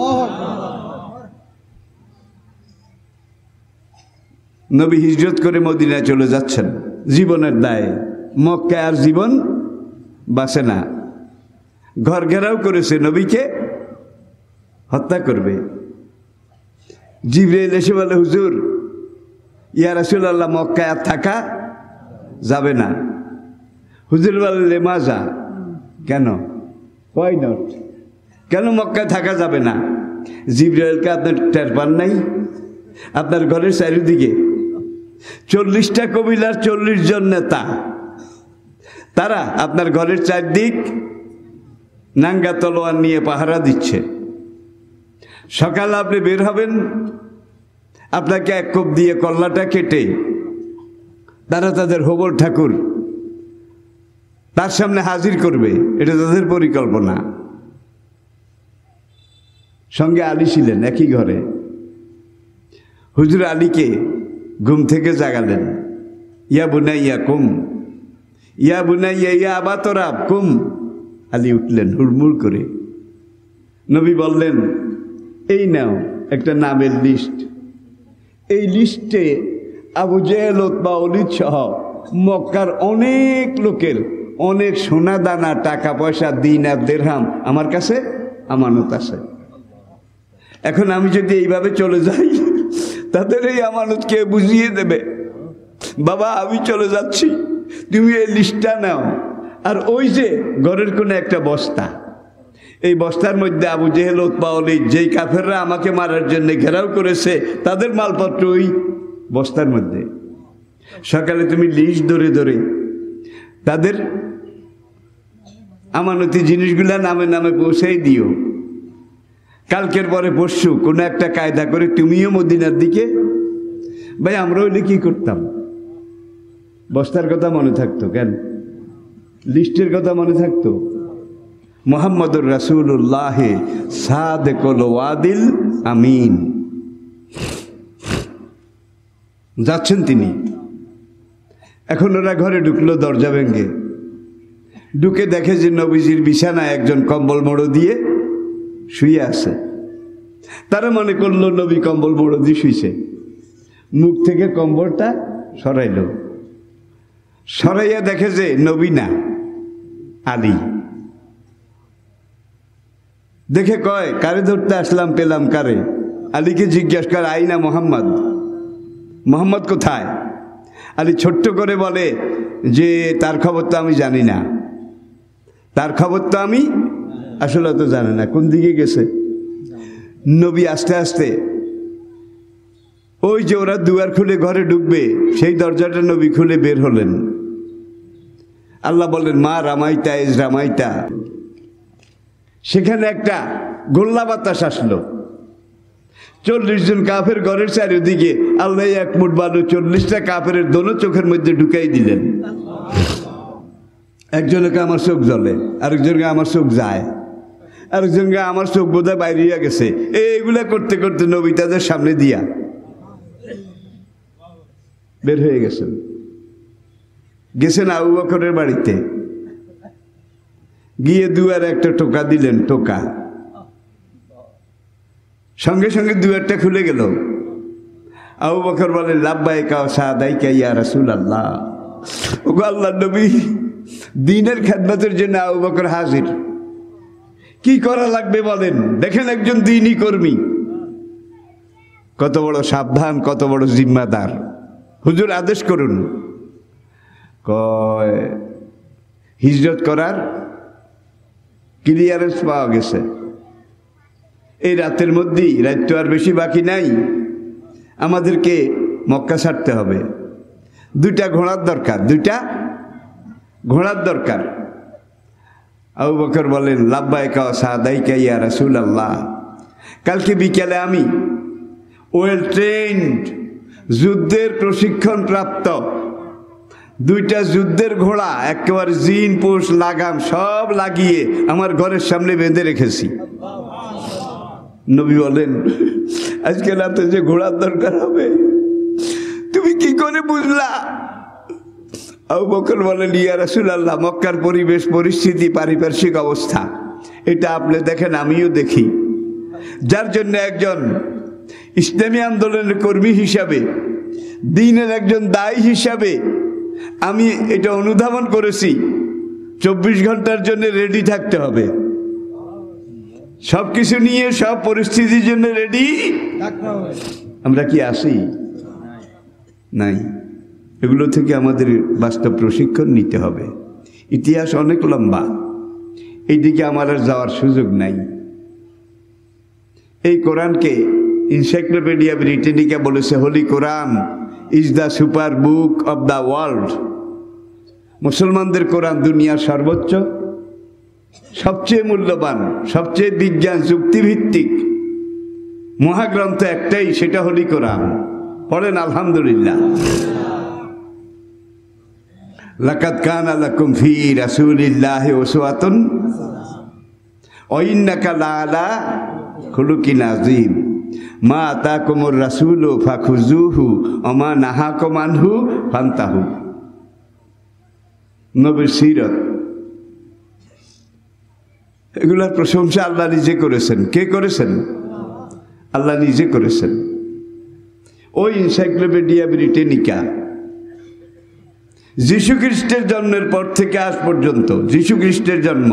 নবী হিজরত করে মদিনায় চলে যাচ্ছেন জীবনের দায়ে। মক্কায় আর জীবন বাঁচে না। ঘর ঘেরাও করেছে, নবীকে হত্যা করবে। জিবরাইল এসে বলে, হুজুর, ইয়া রাসূলুল্লাহ, মক্কায় আর থাকা যাবে না। হুজুর বলে, লেমাজা, কেন? Why not? কেন মক্কায় থাকা যাবে না? জিবরাইলকে আপনার টের পান নাই? আপনার ঘরের চারিদিকে চল্লিশটা কবিলার চল্লিশ জন নেতা, তারা আপনার ঘরের চারদিক নাঙ্গা তলোয়ার নিয়ে পাহারা দিচ্ছে। সকালে আপনি বের হবেন, আপনাকে এক কোপ দিয়ে কল্লাটা কেটে তারা তাদের হোবর ঠাকুর তার সামনে হাজির করবে। এটা তাদের পরিকল্পনা। সঙ্গে আলী ছিলেন একই ঘরে। হুজুর আলীকে ঘুম থেকে জাগালেন। ইয়া বুনাইয়া কুম, ইয়া বুনাইয়া ইয়া আবা তোরা কুম। আলী উঠলেন হুড়মুড় করে। নবী বললেন, এই নাও একটা নামের লিস্ট। এই লিস্টে আবু জেহেল উতবা ওলীদ সহ মক্কার অনেক লোকের অনেক সোনা দানা, টাকা পয়সা, দিনার দিরহাম আমার কাছে আমানত আছে। এখন আমি যদি এইভাবে চলে যাই, তাদের এই আমানত কে বুঝিয়ে দেবে? বাবা, আমি চলে যাচ্ছি, তুমি এই লিস্টটা নাও। আর ওই যে ঘরের কোনে একটা বস্তা, এই বস্তার মধ্যে আবু জেহেল উতবা ওলীদ, যেই কাফেররা আমাকে মারার জন্য ঘেরাও করেছে, তাদের মালপত্র ওই বস্তার মধ্যে। সকালে তুমি লিস্ট ধরে ধরে তাদের আমানতি জিনিসগুলা নামে নামে পৌঁছেই দিও। কালকের পরে পরশু কোনো একটা কায়দা করে তুমিও মদিনার দিকে। ভাই, আমরা হইলে কি করতাম? বস্তার কথা মনে থাকতো কেন? লিস্টের কথা মনে থাকতো? মুহাম্মদুর রাসূলুল্লাহ সাদিকুল ওয়াদিল আমিন যাচ্ছেন তিনি। এখন ওরা ঘরে ঢুকলো দরজা ভেঙে। ঢুকে দেখে যে নবীজির বিছানায় একজন কম্বল মোড়ো দিয়ে শুয়ে আছে। তারা মনে করলো নবী কম্বল বড় দিয়ে শুইছে, মুখ থেকে কম্বলটা সরাইল, সরাইয়া দেখে যে নবী না, আলী। দেখে কয়, কারে ধরতে আসলাম, পেলাম কারে? আলীকে জিজ্ঞাসা করে, আইনা মোহাম্মদ, মোহাম্মদ কোথায়? আলী ছোট্ট করে বলে যে তার খবর তো আমি জানি না, তার খবর তো আমি আসলে তো জানি না, কোন দিকে গেছে। নবী আস্তে আস্তে ওই যে ওরা দুয়ার খুলে ঘরে ঢুকবে, সেই দরজাটা নবী খুলে বের হলেন। আল্লাহ বলেন, মা রামাইতা এজ রামাইতা। সেখানে একটা গোল্লা বাতাস আসলো, চল্লিশ জন কাফের ঘরের চারিদিকে আল্লাহ এক মুঠ বালু চল্লিশটা কাফের দোনো চোখের মধ্যে ঢুকাই দিলেন। একজনকে আমার চোখ জ্বলে, আরেকজনকে আমার চোখ যায়, আরেকজনকে আমার চোখ বোধহয় বাইরে গেছে। এইগুলা করতে করতে নবী তাদের সামনে দিয়া বের হয়ে গেছেন। গেছেন আবু বকরের বাড়িতে, গিয়ে দুয়ার একটা টোকা দিলেন, টোকা সঙ্গে সঙ্গে দুয়ারটা খুলে গেল। আবু বকর বলেন, লাব্বাইকা ওয়া সাদাইকা ইয়া রাসূলুল্লাহ। ওগো আল্লাহর নবী, দ্বীনের খেদমতের জন্য আবু বকর হাজির, কি করা লাগবে বলেন? দেখেন একজন দ্বীনী কর্মী কত বড় সাবধান, কত বড় জিম্মাদার। হুজুর আদেশ করুন। কয়, হিজরত করার ক্লিয়ারেন্স পাওয়া গেছে, এই রাতের মধ্যেই, রাত তো আর বেশি বাকি নাই, আমাদেরকে মক্কা ছাড়তে হবে। দুইটা ঘোড়ার দরকার, দুইটা ঘোড়ার দরকার। আবু বকর বলেন, লাব্বাইকা ওয়া সাদাইকা ইয়া রাসূলুল্লাহ। কালকে বিকেলে আমি ওয়েল ট্রেন্ড, যুদ্ধের প্রশিক্ষণ প্রাপ্ত দুইটা যুদ্ধের ঘোড়া একেবারে জিন পোষ লাগাম সব লাগিয়ে আমার ঘরের সামনে বেঁধে রেখেছি। নবী বলেন, আজকে রাতে যে ঘোড়ার দরকার হবে তুমি কি করে বুঝলা? আবু বকর বলেন, ইয়া রাসূলুল্লাহ, মক্কার পরিবেশ পরিস্থিতি, পারিপার্শ্বিক অবস্থা এটা আপনি দেখেন, আমিও দেখি, যার জন্য একজন ইসলামী আন্দোলনের কর্মী হিসাবে, দ্বীনের একজন দায়ী হিসাবে আমি এটা অনুধাবন করেছি, চব্বিশ ঘন্টার জন্য রেডি থাকতে হবে, সবকিছু নিয়ে সব পরিস্থিতির জন্য রেডি থাকতে হবে। আমরা কি আসি? নাই। এগুলো থেকে আমাদের বাস্তব প্রশিক্ষণ নিতে হবে। ইতিহাস অনেক লম্বা, এইদিকে আমার আর যাওয়ার সুযোগ নাই। এই কোরআনকে এনসাইক্লোপিডিয়া ব্রিটানিকা বলেছে, holy Quran is the super book of the world. মুসলমানদের কোরআন দুনিয়ার সর্বোচ্চ, সবচেয়ে মূল্যবান, সবচেয়ে বিজ্ঞান যুক্তিভিত্তিক মহাগ্রন্থ একটাই, সেটা হোলি কোরআন। পড়েন আলহামদুলিল্লাহ। লাকাদ কানা লাকুম ফি রাসূলিল্লাহি উসওয়াতুন ওয়া ইন্নাকা লাআলা খুলুকিন আযীম। মা আতাকুমুর রাসূলু ফাখুযুহু ওয়া মা নাহাকুম আনহু ফান্তাহু। নবীর সিরাত, এগুলার প্রশংসা আল্লাহ নিজে করেছেন। কে করেছেন? আল্লাহ নিজে করেছেন। ওই এনসাইক্লোপিডিয়া ব্রিটানিকা যীশু খ্রিস্টের জন্মের পর থেকে আজ পর্যন্ত, যীশু খ্রিস্টের জন্ম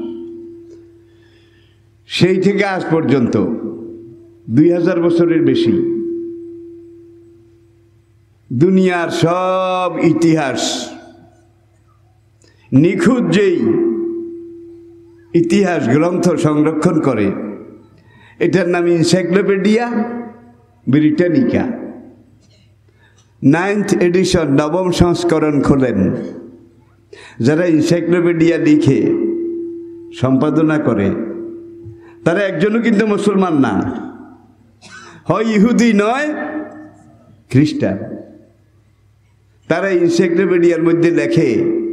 সেই থেকে আজ পর্যন্ত দুই হাজার বছরের বেশি দুনিয়ার সব ইতিহাস নিখুঁত যেই ইতিহাস গ্রন্থ সংরক্ষণ করে, এটার নাম এনসাইক্লোপিডিয়া ব্রিটানিকা। নাইন্থ এডিশন, নবম সংস্করণ খোলেন। যারা এনসাইক্লোপিডিয়া লিখে সম্পাদনা করে তারা একজনও কিন্তু মুসলমান না, হয় ইহুদি নয় খ্রিস্টান। তারা এনসাইক্লোপিডিয়ার মধ্যে লেখে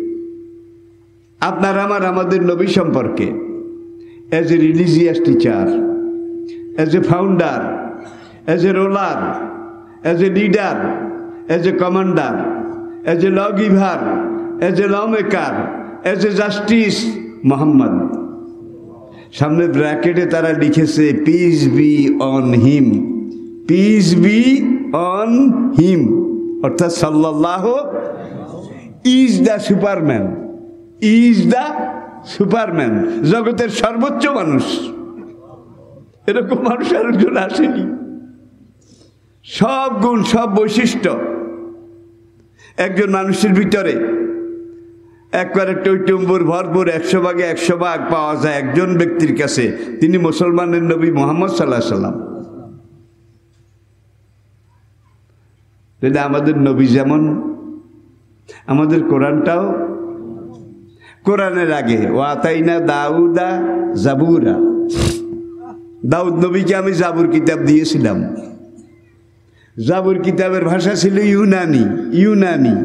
আপনার আমার আমাদের নবী সম্পর্কে, as a religious teacher, as a founder, as a ruler, as a leader, as a commander, as a lawgiver, as a lawmaker, as a justice, Muhammad সামনে ব্র্যাকেটে তারা লিখেছে peace be on him, peace be on him, অর্থাৎ সাল্লাল্লাহু is the superman, is the superman, জগতের সর্বোচ্চ মানুষ। এরকম মানুষ আর একজন আসেনি। সব গুণ, সব বৈশিষ্ট্য একজন মানুষের ভিতরে একবারে টৈটম্বুর ভরপুর, একশো ভাগে একশো ভাগ পাওয়া যায় একজন ব্যক্তির কাছে, তিনি মুসলমানের নবী মুহাম্মদ সাল্লাল্লাহু আলাইহি সাল্লাম। আমাদের নবী যেমন, আমাদের কোরআনটাও, কোরআনের আগে ওয়াতাইনা দাউদা জাবুরা, দাউদ নবীকে আমি জাবুর কিতাব দিয়েছিলাম। জাবুর কিতাবের ভাষা ছিল ইউনানি, ইউনানি।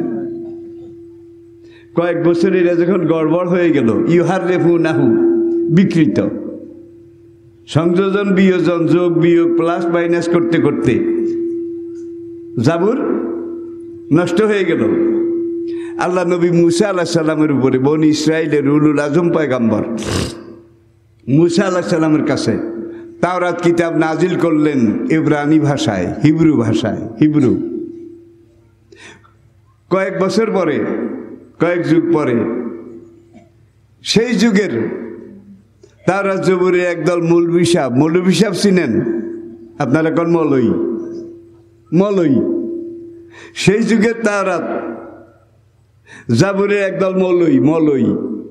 কয়েক বছর এরা যখন গড়বড় হয়ে গেল, ইউহার রেফু নাহু, বিকৃত, সংযোজন বিয়োজন, যোগ বিয়োগ, প্লাস মাইনাস করতে করতে জাবুর নষ্ট হয়ে গেল। আল্লাহ নবী মুসা আলাইহিস সালামের উপরে, বনি ইসরাইলের উলুল আজম পয়গম্বর মুসা আলাইহিস সালামের কাছে তাওরাত কিতাব নাজিল করলেন ইব্রানি ভাষায়, হিব্রু ভাষায়, হিব্রু। কয়েক বছর পরে, কয়েক যুগ পরে, সেই যুগের তাওরাত জবুরের একদল মৌলভী সাহেব, মৌলভী সাহেব চিনেন আপনারা? কোন মৌলই? মৌলই। সেই যুগের তাওরাত জাবুরের একদল মৌলই, মৌলই,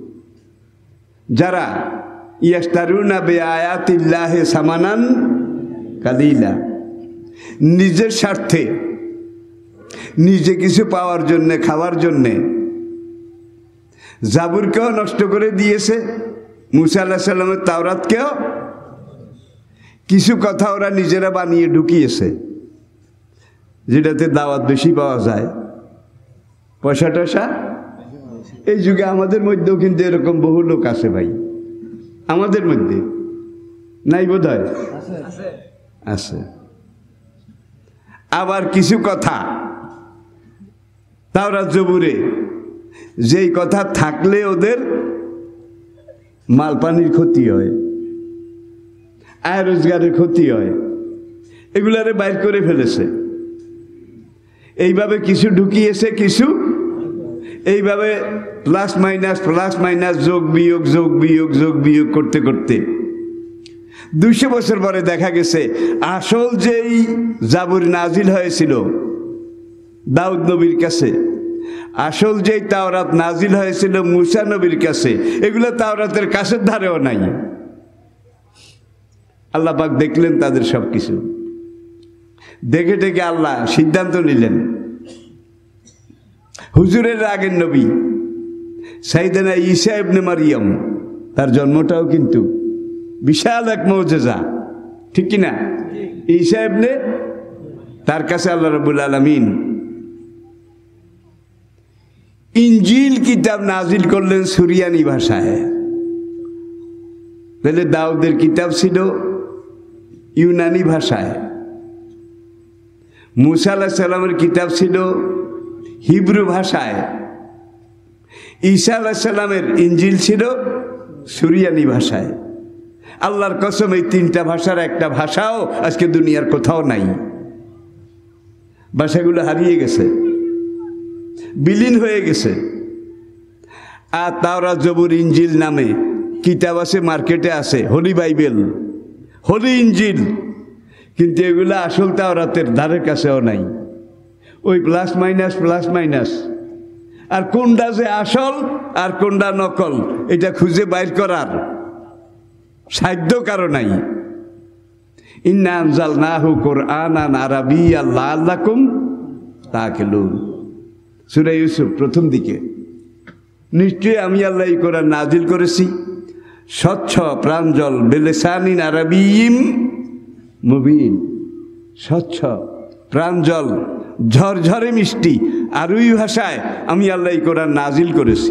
যারা ইয়াস্তারুনা বিআয়াতিল্লাহি সামানান কালিলা, নিজের স্বার্থে, নিজে কিছু পাওয়ার জন্যে, খাওয়ার জন্যে জাবুরকেও নষ্ট করে দিয়েছে, মুসা আলাইহিস সালামের তাওরাতকেও। কিছু কথা ওরা নিজেরা বানিয়ে ঢুকিয়েছে, যেটাতে দাওয়াত বেশি পাওয়া যায়, পয়সা টয়সা। এই যুগে আমাদের মধ্যেও কিন্তু এরকম বহু লোক আছে ভাই, আমাদের মধ্যে নাই বোধ হয়? আছে। আবার কিছু কথা তাওরাত জবুরে, যেই কথা থাকলে ওদের মালপানির ক্ষতি হয়, আয় রোজগারের ক্ষতি হয়, এগুলারে বাইর করে ফেলেছে। এইভাবে কিছু ঢুকিয়েছে, কিছু এইভাবে প্লাস মাইনাস, প্লাস মাইনাস, যোগ বিয়োগ, যোগ বিয়োগ, যোগ বিয়োগ করতে করতে দুইশো বছর পরে দেখা গেছে আসল যেই জাবুর নাজিল হয়েছিল দাউদ নবীর কাছে, আসল যেই তাওরাত নাজিল হয়েছিল মুসা নবীর কাছে, এগুলো তাওরাতের কাছের ধারেও নাই। আল্লাহ পাক দেখলেন তাদের সব কিছু, দেখে দেখে আল্লাহ সিদ্ধান্ত নিলেন, হুজুরের আগের নবী সাইয়েদনা ঈসা ইবনে মারিয়াম, তার জন্মটাও কিন্তু বিশাল এক মুজিজা, ঠিক কিনা? ঈসা ইবনে, তার কাছে আল্লাহ রাব্বুল আলামিন ইনজিল কিতাব নাজিল করলেন সুরিয়ানি ভাষায়। তাহলে দাউদের কিতাব ছিল ইউনানি ভাষায়, মুসা আলাইহিস সালামের কিতাব ছিল হিব্রু ভাষায়, ঈসা আলাইহিস সালামের ইনজিল ছিল সুরিয়ানি ভাষায়। আল্লাহর কসম, এই তিনটা ভাষার একটা ভাষাও আজকে দুনিয়ার কোথাও নাই। ভাষাগুলো হারিয়ে গেছে, বিলীন হয়ে গেছে। আর তাওরাত জবুর ইনজিল নামে কিতাব আছে, মার্কেটে আছে, হোলি বাইবেল, হোলি ইনজিল, কিন্তু এগুলো আসল তাওরাতের ধারের কাছেও নাই। ওই প্লাস মাইনাস, প্লাস মাইনাস, আর কোনটা যে আসল আর কোনটা নকল এটা খুঁজে বাইর করার সাধ্য কারো নাই। ইন্না আনজালনাহু কুরআনান আরাবিয়্যান লাআল্লাকুম তাকিলুন, সূরা ইউসুফ প্রথম দিকে। নিশ্চয়ই আমি আল্লাহ এই কোরআন নাজিল করেছি স্বচ্ছ প্রাঞ্জল, বিলিসানিন আরাবিয়্যিম মুবিন, স্বচ্ছ প্রাঞ্জল, ঝরঝরে মিষ্টি আরবি ভাষায় আমি আল্লাহ এই কোরআন নাজিল করেছি।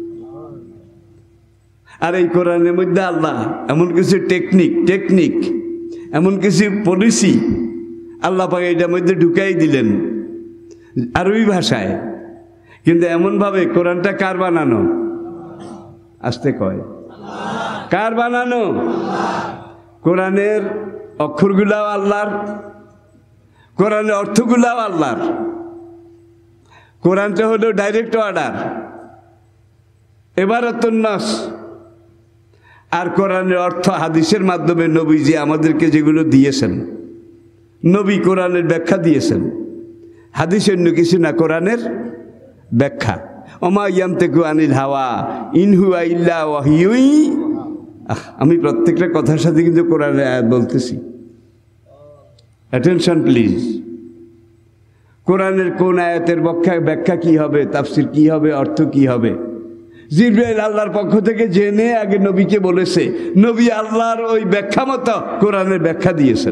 আর এই কোরআনের মধ্যে আল্লাহ এমন কিছু টেকনিক টেকনিক এমন কিছু পলিসি আল্লাহ পাক এটার মধ্যে ঢুকাই দিলেন আরবি ভাষায়। কিন্তু এমনভাবে কোরআনটা কার বানানো? আসতে কয় কার বানানো? কোরআনের অক্ষরগুলাও আল্লাহর, কোরআনের অর্থগুলাও আল্লাহর। কোরআনটা হলো ডাইরেক্ট অর্ডার, এবারাতুন নাস। আর কোরআনের অর্থ হাদিসের মাধ্যমে নবীজি আমাদেরকে যেগুলো দিয়েছেন, নবী কোরআনের ব্যাখ্যা দিয়েছেন। হাদিস অন্য কিছু না, কোরআনের ব্যাখ্যা। ওমা ইয়ান্তিকু আনিল হাওয়া ইন হুয়া ইল্লা ওয়াহয়ুই। আমি প্রত্যেকটা কথার সাথে কিন্তু কোরআনের আয়াত বলতেছি, অ্যাটেনশন প্লিজ। কোরআনের কোন আয়াতের ব্যাখ্যা ব্যাখ্যা কি হবে, তাফসির কি হবে, অর্থ কি হবে, জিবরাইল আল্লাহর পক্ষ থেকে জেনে আগে নবীকে বলেছে, নবী আল্লাহর ওই ব্যাখ্যা মতো কোরআনের ব্যাখ্যা দিয়েছেন।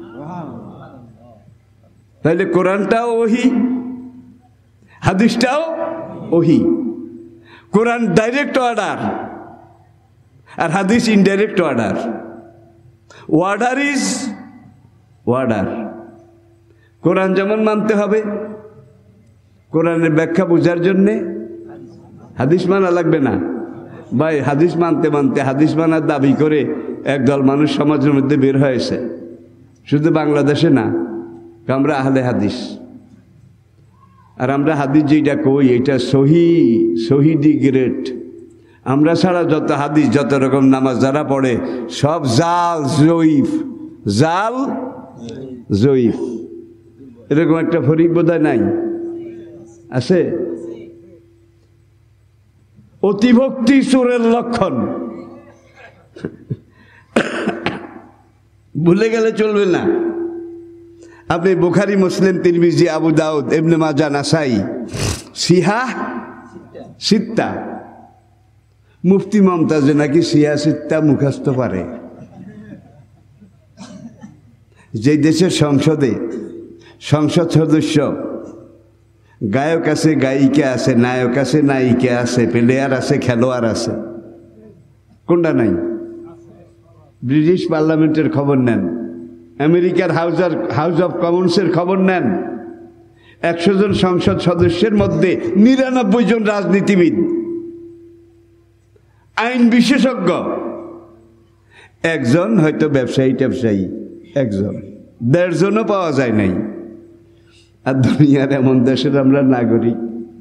তাহলে কোরআনটাও ওহী, হাদিসটাও ওহী। কোরআন ডাইরেক্ট অর্ডার আর হাদিস indirect order. Order is order. কোরআন যেমন মানতে হবে, কোরআনের ব্যাখ্যা বোঝার জন্যে হাদিস মানা লাগবে না ভাই। হাদিস মানতে মানতে হাদিস মানার দাবি করে একদল মানুষ সমাজের মধ্যে বের হয়েছে, শুধু বাংলাদেশে না, আমরা আহলে হাদিস। আর আমরা হাদিস যেটা কই এটা সহি, সহি দি গ্রেট। আমরা ছাড়া যত হাদিস, যত রকম নামাজ যারা পড়ে সব জাল জয়ীফ, জাল জয়ীফ। এরকম একটা ফরিক বোধহয় নাই, আছে? অতিভক্তি চোরের লক্ষণ, ভুলে গেলে চলবে না। আপনি বুখারী, মুসলিম, তিরমিজি, আবু দাউদ, ইবনে মাজাহ, নাসাই, সিহা সিত্তা। মুফতি মমতাজে নাকি সিহা সিত্তা মুখস্থ পারে। যে দেশের সংসদে সংসদ সদস্য, গায়ক আছে, গায়িকা আছে, নায়ক আছে, নায়িকা আছে, প্লেয়ার আছে, খেলোয়াড় আছে, কোনটা নাই? ব্রিটিশ পার্লামেন্টের খবর নেন, আমেরিকার হাউজার হাউস অফ কমন্সের খবর নেন। একশো জন সংসদ সদস্যের মধ্যে নিরানব্বই জন রাজনীতিবিদ, আইন বিশেষজ্ঞ, একজন হয়তো ব্যবসায়ী ট্যাবসায়ী, একজন, দেড়জনও পাওয়া যায় নাই। আর দুনিয়ার এমন দেশের আমরা নাগরিক।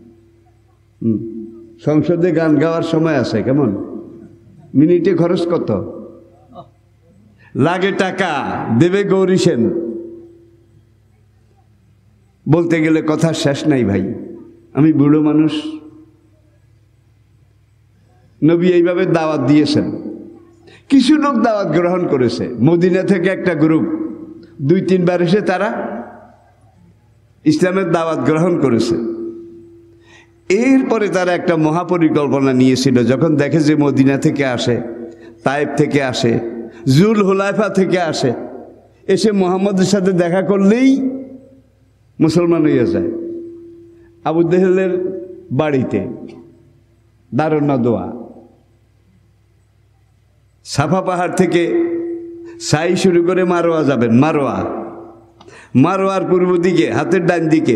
সংসদে গান গাওয়ার সময় আছে কেমন? মিনিটে খরচ কত লাগে? টাকা দেবে গৌরী সেন। বলতে গেলে কথা শেষ নাই ভাই। আমি বুড়ো মানুষ। নবী এইভাবে দাওয়াত দিয়েছেন, কিছু লোক দাওয়াত গ্রহণ করেছে। মদিনা থেকে একটা গ্রুপ দুই তিনবার এসে তারা ইসলামের দাওয়াত গ্রহণ করেছে। এরপরে তারা একটা মহাপরিকল্পনা নিয়েছিল। যখন দেখে যে মদিনা থেকে আসে, তায়েব থেকে আসে, জুল হুলাইফা থেকে আসে, এসে মুহাম্মদের সাথে দেখা করলেই মুসলমান হয়ে যায়। আবু জেহেলের বাড়িতে দারুন নাদওয়া, সাফা পাহাড় থেকে সাই শুরু করে মারোয়া যাবেন। মারোয়া, মারোয়ার পূর্ব দিকে হাতের ডান দিকে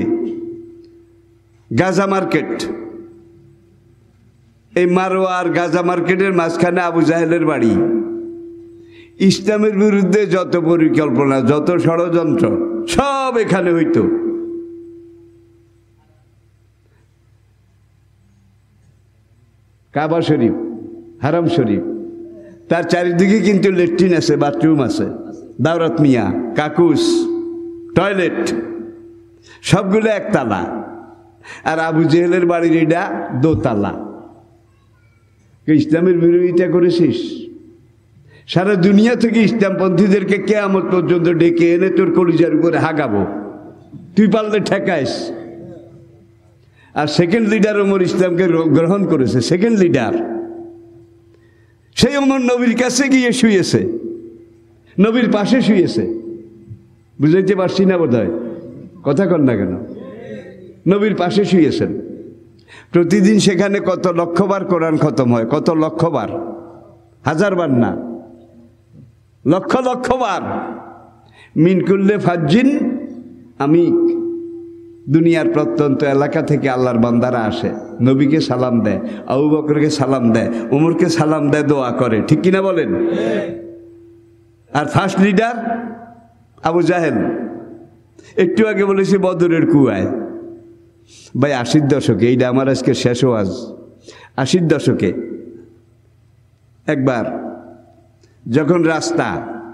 গাজা মার্কেট। এই মারোয়া আর গাজা মার্কেটের মাঝখানে আবু জাহেলের বাড়ি। ইসলামের বিরুদ্ধে যত পরিকল্পনা, যত ষড়যন্ত্র সব এখানে হইতো। কাবা শরীফ, হারাম শরীফ, তার চারিদিকে কিন্তু ল্যাট্রিন আছে, বাথরুম আছে, দাওরাত মিয়া, কাকুস, টয়লেট, সবগুলো একতলা। আর আবু জেহেলের বাড়ির এটা দোতলা। ইসলামের বিরোধিতা করেছিস, সারা দুনিয়া থেকে ইসলামপন্থীদেরকে কিয়ামত পর্যন্ত ডেকে এনে তোর কলিজার উপরে হাগাবো, তুই পারলে ঠেকাইস। আর সেকেন্ড লিডার ওমর ইসলামকে গ্রহণ করেছে। সেকেন্ড লিডার সেই ওমর নবীর কাছে গিয়ে শুয়েছে, নবীর পাশে শুয়েছে। বুঝাইতে পারছি না বোধ হয়, কথা কন না কেন? নবীর পাশে শুয়েছেন। প্রতিদিন সেখানে কত লক্ষবার কোরআন খতম হয়, কত লক্ষবার, হাজারবার না, লক্ষ লক্ষবার। মিন কুল্লে ফাজ্জিন আমিক, দুনিয়ার প্রত্যন্ত এলাকা থেকে আল্লাহর বান্দারা আসে, নবীকে সালাম দেয়, আবু বকরকে সালাম দেয়, উমরকে সালাম দেয়, দোয়া করে, ঠিক কিনা বলেন? আর ফার্স্ট লিডার আবু জাহেল। একটু আগে বলেছি বদরের কুয়ায়। ভাই আশির দশকে, এইটা আমার আজকে শেষ ওয়াজ, আশির দশকে একবার যখন রাস্তা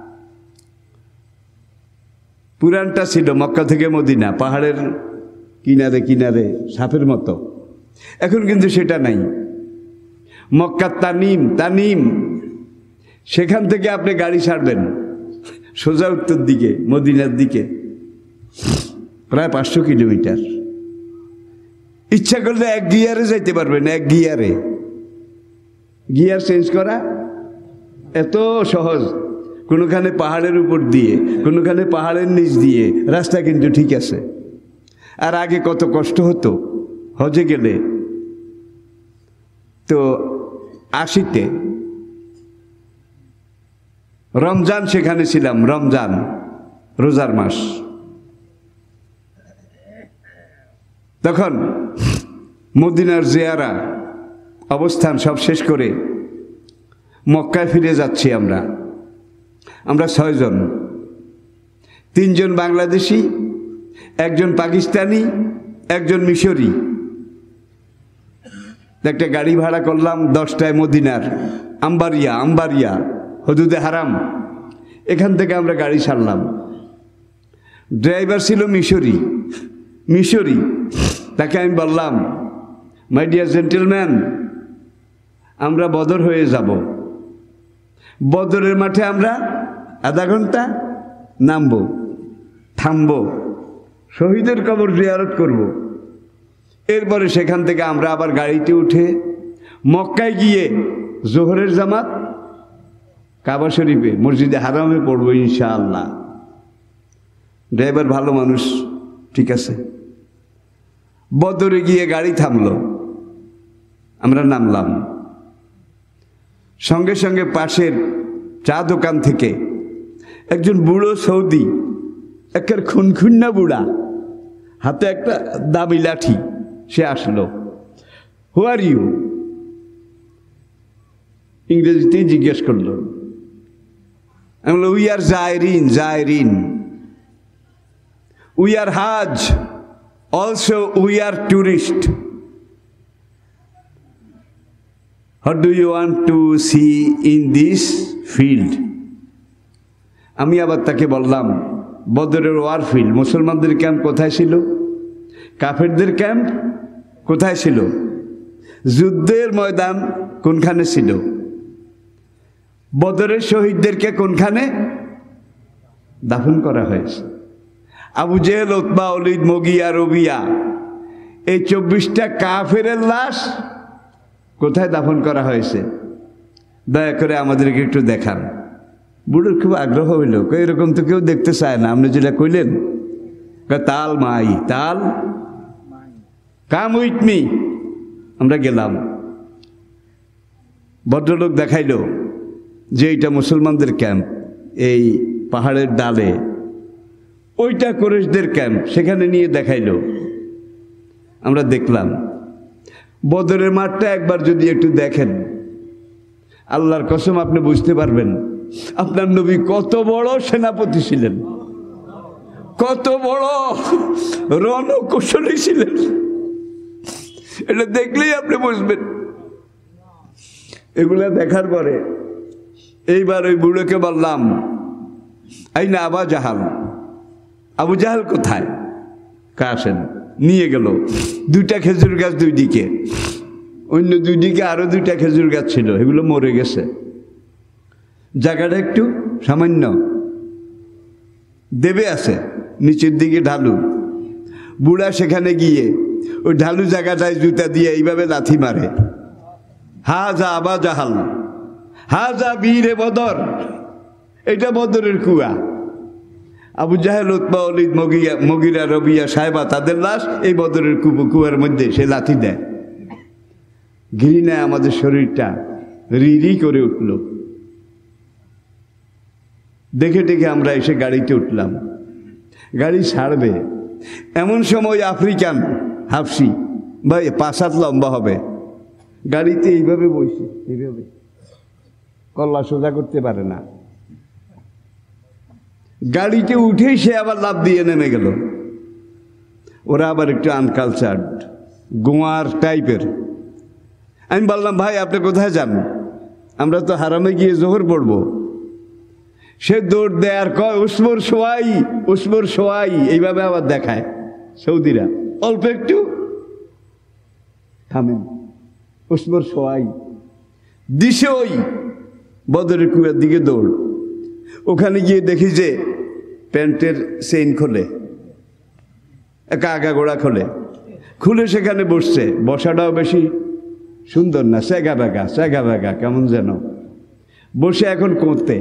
পুরানটা ছিল মক্কা থেকে মদিনা, পাহাড়ের কিনারে কিনারে সাপের মতো, এখন কিন্তু সেটা নাই। মক্কার তানিম তানিম সেখান থেকে আপনি গাড়ি ছাড়বেন সোজা উত্তর দিকে মদিনার দিকে, প্রায় পাঁচশো কিলোমিটার। ইচ্ছা করলে এক গিয়ারে যাইতে পারবেন, এক গিয়ারে। গিয়ার চেঞ্জ করা এত সহজ, কোনোখানে পাহাড়ের উপর দিয়ে, কোনোখানে পাহাড়ের নিচ দিয়ে, রাস্তা কিন্তু ঠিক আছে। আর আগে কত কষ্ট হতো হজে গেলে। তো আশিতে রমজান সেখানে ছিলাম, রমজান রোজার মাস। তখন মদিনার জিয়ারা অবস্থান সব শেষ করে মক্কায় ফিরে যাচ্ছি আমরা। আমরা ছয়জন, তিনজন বাংলাদেশি, একজন পাকিস্তানি, একজন মিশরি। একটা গাড়ি ভাড়া করলাম দশটায় মদিনার, আম্বারিয়া আম্বারিয়া হদুদে হারাম, এখান থেকে আমরা গাড়ি ছাড়লাম। ড্রাইভার ছিল মিশরি মিশরি তাকে আমি বললাম, মাই ডিয়ার জেন্টেলম্যান, আমরা বদর হয়ে যাব, বদরের মাঠে আমরা আধা ঘন্টা নামবো, থামবো, শহীদের কবর জিয়ারত করব। এরপরে সেখান থেকে আমরা আবার গাড়িতে উঠে মক্কায় গিয়ে জোহরের জামাত কাবা শরীফে মসজিদে হারামে পড়বো ইনশাআল্লাহ। ড্রাইভার ভালো মানুষ, ঠিক আছে। বদরে গিয়ে গাড়ি থামলো, আমরা নামলাম। সঙ্গে সঙ্গে পাশের চা দোকান থেকে একজন বুড়ো সৌদি, একের খুনখুন্না বুড়া, হাতে একটা দামি লাঠি, সে আসলো। হু আর ইউ? ইংরেজিতেই জিজ্ঞেস করলো। আমি বললাম, we are জায়রিন জায়রিন we are hajj, also we are tourist. What do you want to see in this field? আমি আবার তাকে বললাম, বদরের ওয়ার ফিল্ড, মুসলমানদের ক্যাম্প কোথায় ছিল, কাফেরদের ক্যাম্প কোথায় ছিল, যুদ্ধের ময়দান কোনখানে ছিল, বদরের শহীদদেরকে কোনখানে দাফন করা হয়েছে। Abu Jahl, Utbah, Walid, Mughira, Rabiah, এই চব্বিশটা কাফেরের লাশ কোথায় দাফন করা হয়েছে, দয়া করে আমাদেরকে একটু দেখান। বুড়োর খুব আগ্রহ হইল, এরকম তো কেউ দেখতে চায় না, আপনি যেটা কইলেন। তাল মাই তাল, কাম উইথ মি। আমরা গেলাম, ভদ্রলোক দেখাইল যে এইটা মুসলমানদের ক্যাম্প, এই পাহাড়ের ডালে, ওইটা কুরাইশদের ক্যাম্প, সেখানে নিয়ে দেখাইল। আমরা দেখলাম। বদরের মাঠটা একবার যদি একটু দেখেন, আল্লাহর কসম আপনি বুঝতে পারবেন আপনার নবী কত বড় সেনাপতি ছিলেন, কত বড় রণকৌশলী ছিলেন, এটা দেখলেই আপনি বুঝবেন। এগুলা দেখার পরে এইবার ওই বুড়োকে বললাম, এই না আবা জাহাল, আবু জাহাল কোথায়? কাছেন নিয়ে গেল। দুইটা খেজুর গাছ দুই দিকে, অন্য দুই দিকে আরো দুইটা খেজুর গাছ ছিল, এগুলো মরে গেছে। জায়গাটা একটু সামান্য দেবে আছে, নিচের দিকে ঢালু। বুড়া সেখানে গিয়ে ওই ঢালু জায়গাটায় জুতা দিয়ে এইভাবে লাথি মারে, হাজা আবা জাহাল, হাজা বীরে বদর, এটা বদরের কুয়া। Abu Jahl, Utbah, Walid, Mughira, Mughira, Rabiah, সাহেবা, তাদের লাশ এই বদরের কুয়ার মধ্যে সে লাথি দেয়। ঘৃণায় আমাদের শরীরটা রি রি করে উঠল। দেখে দেখে আমরা এসে গাড়িতে উঠলাম। গাড়ি ছাড়বে, এমন সময় আফ্রিকান হাফসি ভাই পাঁচ হাত লম্বা হবে, গাড়িতে এইভাবে বসে, এইভাবে কল্লা সোজা করতে পারে না, গাড়িতে উঠেই সে আবার লাফ দিয়ে নেমে গেল। ওরা আবার একটু আনকালচার্ড, গোয়ার টাইপের। আমি বললাম, ভাই আপনি কোথায় যান? আমরা তো হারামে গিয়ে জোহর পড়বো। সে দৌড় দেয় আর কয় উসমর সোয়াই, উসমর সোয়াই, এইভাবে আবার দেখায় সৌদিরা। অল্প একটু থামেন, উসমর সোয়াই দিশে ওই বদরের কুয়ার দিকে দৌড়। ওখানে গিয়ে দেখি যে প্যান্টের চেইন খোলে, একা আগা গোড়া খোলে, খুলে সেখানে বসছে। বসাটাও বেশি সুন্দর না, স্যাগা ব্যাগা স্যাগা ব্যাগা কেমন যেন বসে এখন কোঁতে।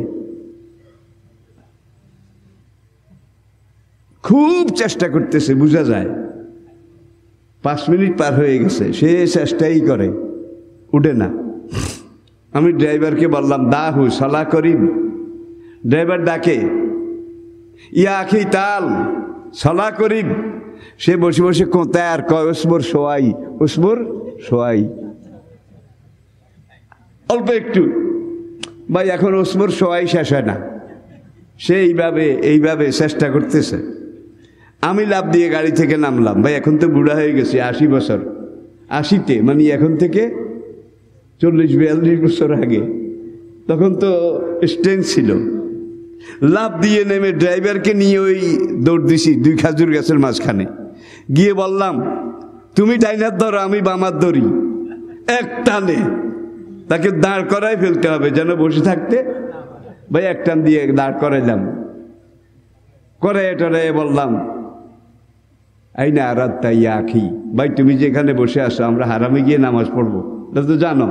খুব চেষ্টা করতেছে, বোঝা যায়। পাঁচ মিনিট পার হয়ে গেছে, সে চেষ্টাই করে, উঠে না। আমি ড্রাইভারকে বললাম, দাহু সালা করিম। ড্রাইভার ডাকে, ইয়া আখি তাল সালা করিম। সে বসে বসে কোঁতায় আর কয় উসমর সোয়াই, উসমর সোয়াই। অল্প একটু ভাই, এখন উসমর সোয়াই শেষ হয় না। সে এইভাবে এইভাবে চেষ্টা করতেছে। আমি লাফ দিয়ে গাড়ি থেকে নামলাম। ভাই এখন তো বুড়া হয়ে গেছি, আশি বছর, আশিতে মানে এখন থেকে চল্লিশ বিয়াল্লিশ বছর আগে, তখন তো স্ট্রেংথ ছিল। লাফ দিয়ে নেমে ড্রাইভারকে নিয়ে ওই দৌড় দিছি দুই খাজুর গাছের মাঝখানে গিয়ে বললাম, তুমি ডাইনার ধরো, আমি বামার ধরি। এক টানে তাকে দাঁড় করাই ফেলতে হবে, যেন বসে থাকতে। ভাই এক টান দিয়ে দাঁড় করাইলাম, করে এটারে বললাম, এই না আর তাই আখি, ভাই তুমি যেখানে বসে আসো, আমরা হারামে গিয়ে নামাজ পড়বো, তা তো জানো।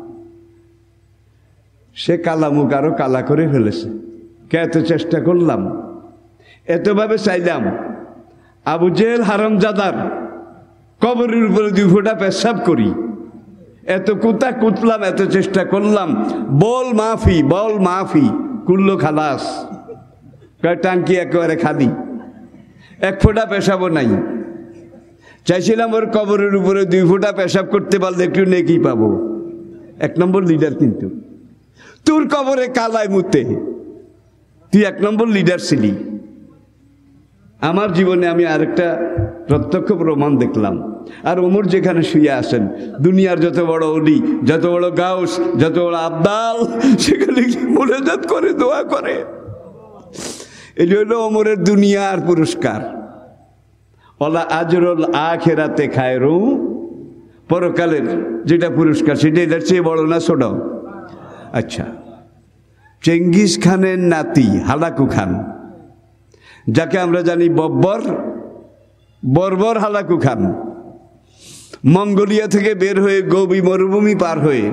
সে কালা মুখ আরো কালা করে ফেলেছে। কে এত চেষ্টা করলাম, এতভাবে চাইলাম আবু জেহেল হারামজাদার কবরের উপরে দুই ফোঁটা পেশাব করি। এত কুতা কুতলাম, এত চেষ্টা করলাম, বল মাফি বল মাফি, কুল্লো খালাস, টাঙ্কি একেবারে খালি, এক ফোঁটা পেশাবও নাই। চাইছিলাম ওর কবরের উপরে দুই ফোঁটা পেশাব করতে পারলে একটু নেকি পাবো। এক নম্বর লিডার, কিন্তু তোর কবরে কালায় মুতে, তুই এক নম্বর লিডার ছিলি। আমার জীবনে আমি আরেকটা প্রত্যক্ষ প্রমাণ দেখলাম। আর ওমর যেখানে শুয়ে আসেন, দুনিয়ার যত বড় অলি, যত বড় গাউস, যত বড় আবদাল, সেখানে মোনাজাত করে, দোয়া করে। এটি হলো ওমরের দুনিয়ার পুরস্কার। ওলা আজরুল আখিরাতে খায়রু, পরকালের যেটা পুরস্কার সেটা এটার চেয়ে বড় না ছোট? আচ্ছা, চেঙ্গিস খানের নাতি হালাকু খান, যাকে আমরা জানি বব্বর, বর্বর হালাকু খান, মঙ্গোলিয়া থেকে বের হয়ে গোবি মরুভূমি পার হয়ে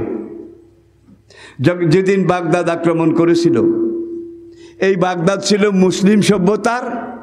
যেদিন বাগদাদ আক্রমণ করেছিল, এই বাগদাদ ছিল মুসলিম সভ্যতার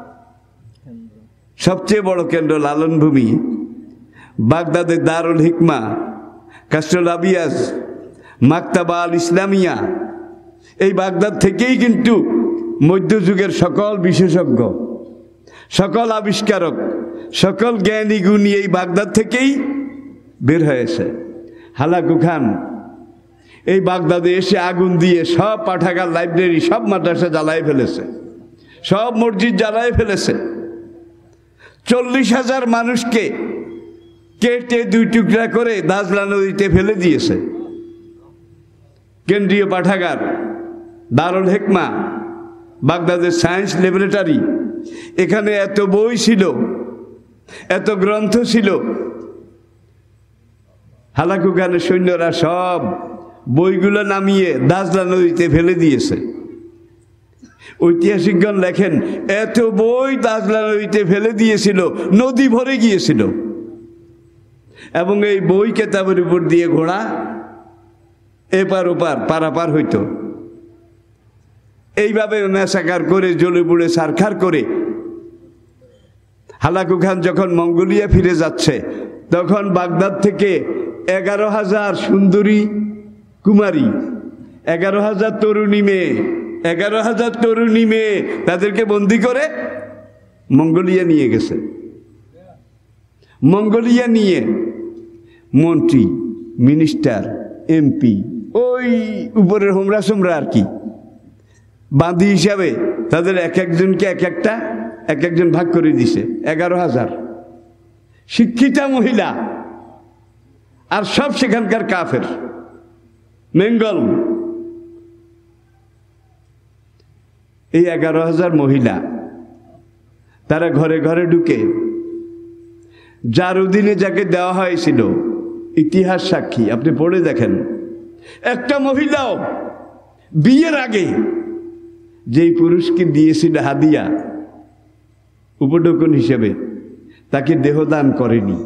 সবচেয়ে বড় কেন্দ্র, লালনভূমি। বাগদাদের দারুল হিকমা, কাসরুল আবিয়াজ, মাকতাবা আল ইসলামিয়া, এই বাগদাদ থেকেই কিন্তু মধ্যযুগের সকল বিশেষজ্ঞ, সকল আবিষ্কারক, সকল জ্ঞানী গুণী এই বাগদাদ থেকেই বের হয়েছে। হালাকু খান এই বাগদাদে এসে আগুন দিয়ে সব পাঠাগার, লাইব্রেরি, সব মাদ্রাসা জ্বালায় ফেলেছে, সব মসজিদ জ্বালায় ফেলেছে। চল্লিশ হাজার মানুষকে কেটে দুই টুকরা করে দাজলা নদীতে ফেলে দিয়েছে। কেন্দ্রীয় পাঠাগার, দারুল হিকমা, বাগদাদের সায়েন্স ল্যাবরেটরি, এখানে এত বই ছিল, এত গ্রন্থ ছিল। হালাকু খানের সৈন্যরা সব বইগুলো নামিয়ে দাজলা নদীতে ফেলে দিয়েছে। ঐতিহাসিকগণ লেখেন, এত বই দাজলা নদীতে ফেলে দিয়েছিল, নদী ভরে গিয়েছিল। এবং এই বই কেতাবের উপর দিয়ে ঘোড়া এপার ওপার পারাপার হইত। এইভাবে নেশাকার করে, জ্বলে পুড়ে সারখার করে হালাকু খান যখন মঙ্গোলিয়া ফিরে যাচ্ছে, তখন বাগদাদ থেকে এগারো হাজার সুন্দরী কুমারী, এগারো হাজার তরুণী মেয়ে, এগারো হাজার তরুণী মেয়ে তাদেরকে বন্দি করে মঙ্গোলিয়া নিয়ে গেছে। মঙ্গোলিয়া নিয়ে মন্ত্রী, মিনিস্টার, এমপি, ওই উপরের হোমরা সোমরা আর কি, বাঁধি হিসাবে তাদের এক একজনকে এক একটা এক একজন ভাগ করে দিছে। এগারো হাজার শিক্ষিতা মহিলা, আর সব সেখানকার কাফের, বেঙ্গল। এই এগারো হাজার মহিলা তারা ঘরে ঘরে ঢুকে, যার অধীনে যাকে দেওয়া হয়েছিল, ইতিহাস সাক্ষী, আপনি পড়ে দেখেন, একটা মহিলাও বিয়ের আগে যেই পুরুষকে দিয়েছিল হাদিয়া উপঢৌকন হিসেবে, তাকে দেহদান করেনি,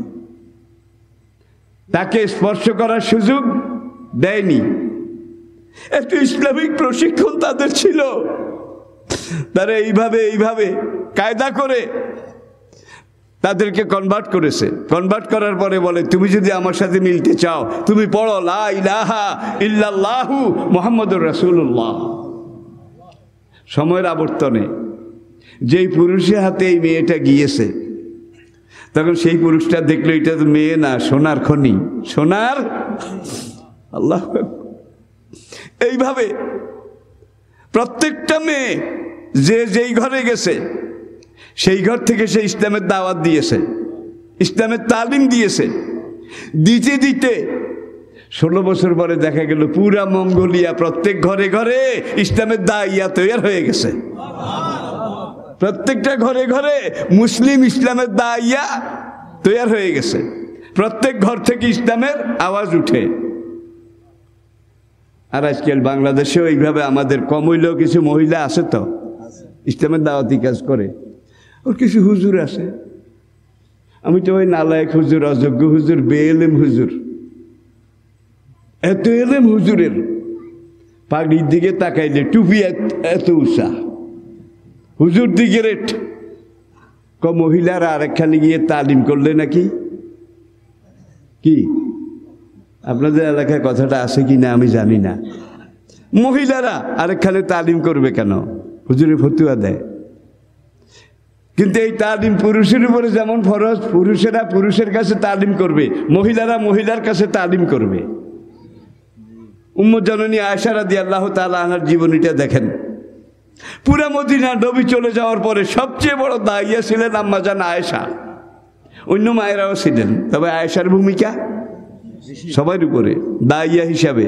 তাকে স্পর্শ করার সুযোগ দেয়নি। এত ইসলামিক প্রশিক্ষণ তাদের ছিল। তারা এইভাবে এইভাবে কায়দা করে তাদেরকে কনভার্ট করেছে। কনভার্ট করার পরে বলে, তুমি যদি আমার সাথে মিলতে চাও, তুমি পড়ো লা ইলাহা ইল্লাল্লাহু মুহাম্মাদুর রাসূলুল্লাহ। সময়ের আবর্তনে যেই পুরুষের হাতে এই মেয়েটা গিয়েছে, তখন সেই পুরুষটা দেখলো এটা তো মেয়ে না, সোনার খনি, সোনার। আল্লাহ, এইভাবে প্রত্যেকটা মেয়ে যে যেই ঘরে গেছে, সেই ঘর থেকে সে ইসলামের দাওয়াত দিয়েছে, ইসলামের তালিম দিয়েছে। দিতে দিতে ষোলো বছর পরে দেখা গেল পুরা মঙ্গোলিয়া প্রত্যেক ঘরে ঘরে ইসলামের দাইয়া তৈরি হয়ে গেছে। প্রত্যেকটা ঘরে ঘরে মুসলিম ইসলামের দাইয়া তৈরি হয়ে গেছে। প্রত্যেক ঘর থেকে ইসলামের আওয়াজ উঠে। আর আজকাল বাংলাদেশেও এইভাবে আমাদের কম হইলেও কিছু মহিলা আছে তো ইসলামের দাওয়াতি কাজ করে, ওর কিছু হুজুর আছে। আমি তো ওই নালায়েক হুজুর, অযোগ্য হুজুর, বেএলেম হুজুর, এত এলেম হুজুরের, পাগড়ির দিকে তাকাইলে টুপি এত উঁচা, হুজুর দিকে রেট। ক মহিলারা আরেকখানে গিয়ে তালিম করলে নাকি, কি আপনাদের এলাকায় কথাটা আছে কি না আমি জানি না। মহিলারা আরেকখানে তালিম করবে কেন? হুজুরে ফতুয়া দেয়। কিন্তু এই তালিম পুরুষের উপরে যেমন ফরজ, পুরুষেরা পুরুষের কাছে তালিম করবে, মহিলারা মহিলার কাছে তালিম করবে। উম্মে জননী আয়েশা রাদিয়াল্লাহু তাআলা আনহার জীবনীটা দেখেন। পুরা মদিনা নবী চলে যাওয়ার পরে সবচেয়ে বড় দাইয়া ছিলেন আম্মা জান আয়েশা। অন্য মায়েরাও ছিলেন, তবে আয়েশার ভূমিকা সবার উপরে দাইয়া হিসাবে।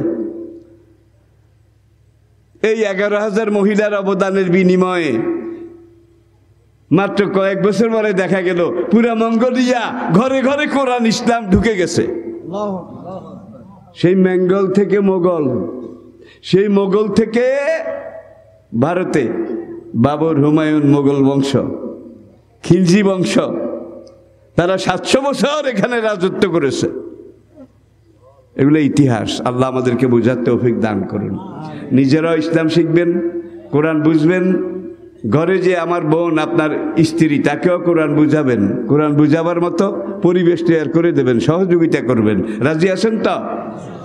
এই এগারো হাজার মহিলার অবদানের বিনিময়ে মাত্র কয়েক বছর পরে দেখা গেল পুরা মঙ্গোলিয়া ঘরে ঘরে কোরআন ইসলাম ঢুকে গেছে। সেই বেঙ্গল থেকে মোগল, সেই মোগল থেকে ভারতে বাবর, হুমায়ুন, মোগল বংশ, খিলজি বংশ, তারা সাতশো বছর এখানে রাজত্ব করেছে। এগুলো ইতিহাস। আল্লাহ আমাদেরকে বোঝার তৌফিক দান করুন। নিজেরাও ইসলাম শিখবেন, কোরআন বুঝবেন। ঘরে যে আমার বোন, আপনার স্ত্রী, তাকেও কোরআন বুঝাবেন। কোরআন বুঝাবার মতো পরিবেশ তৈরি করে দেবেন, সহযোগিতা করবেন। রাজি আছেন তো?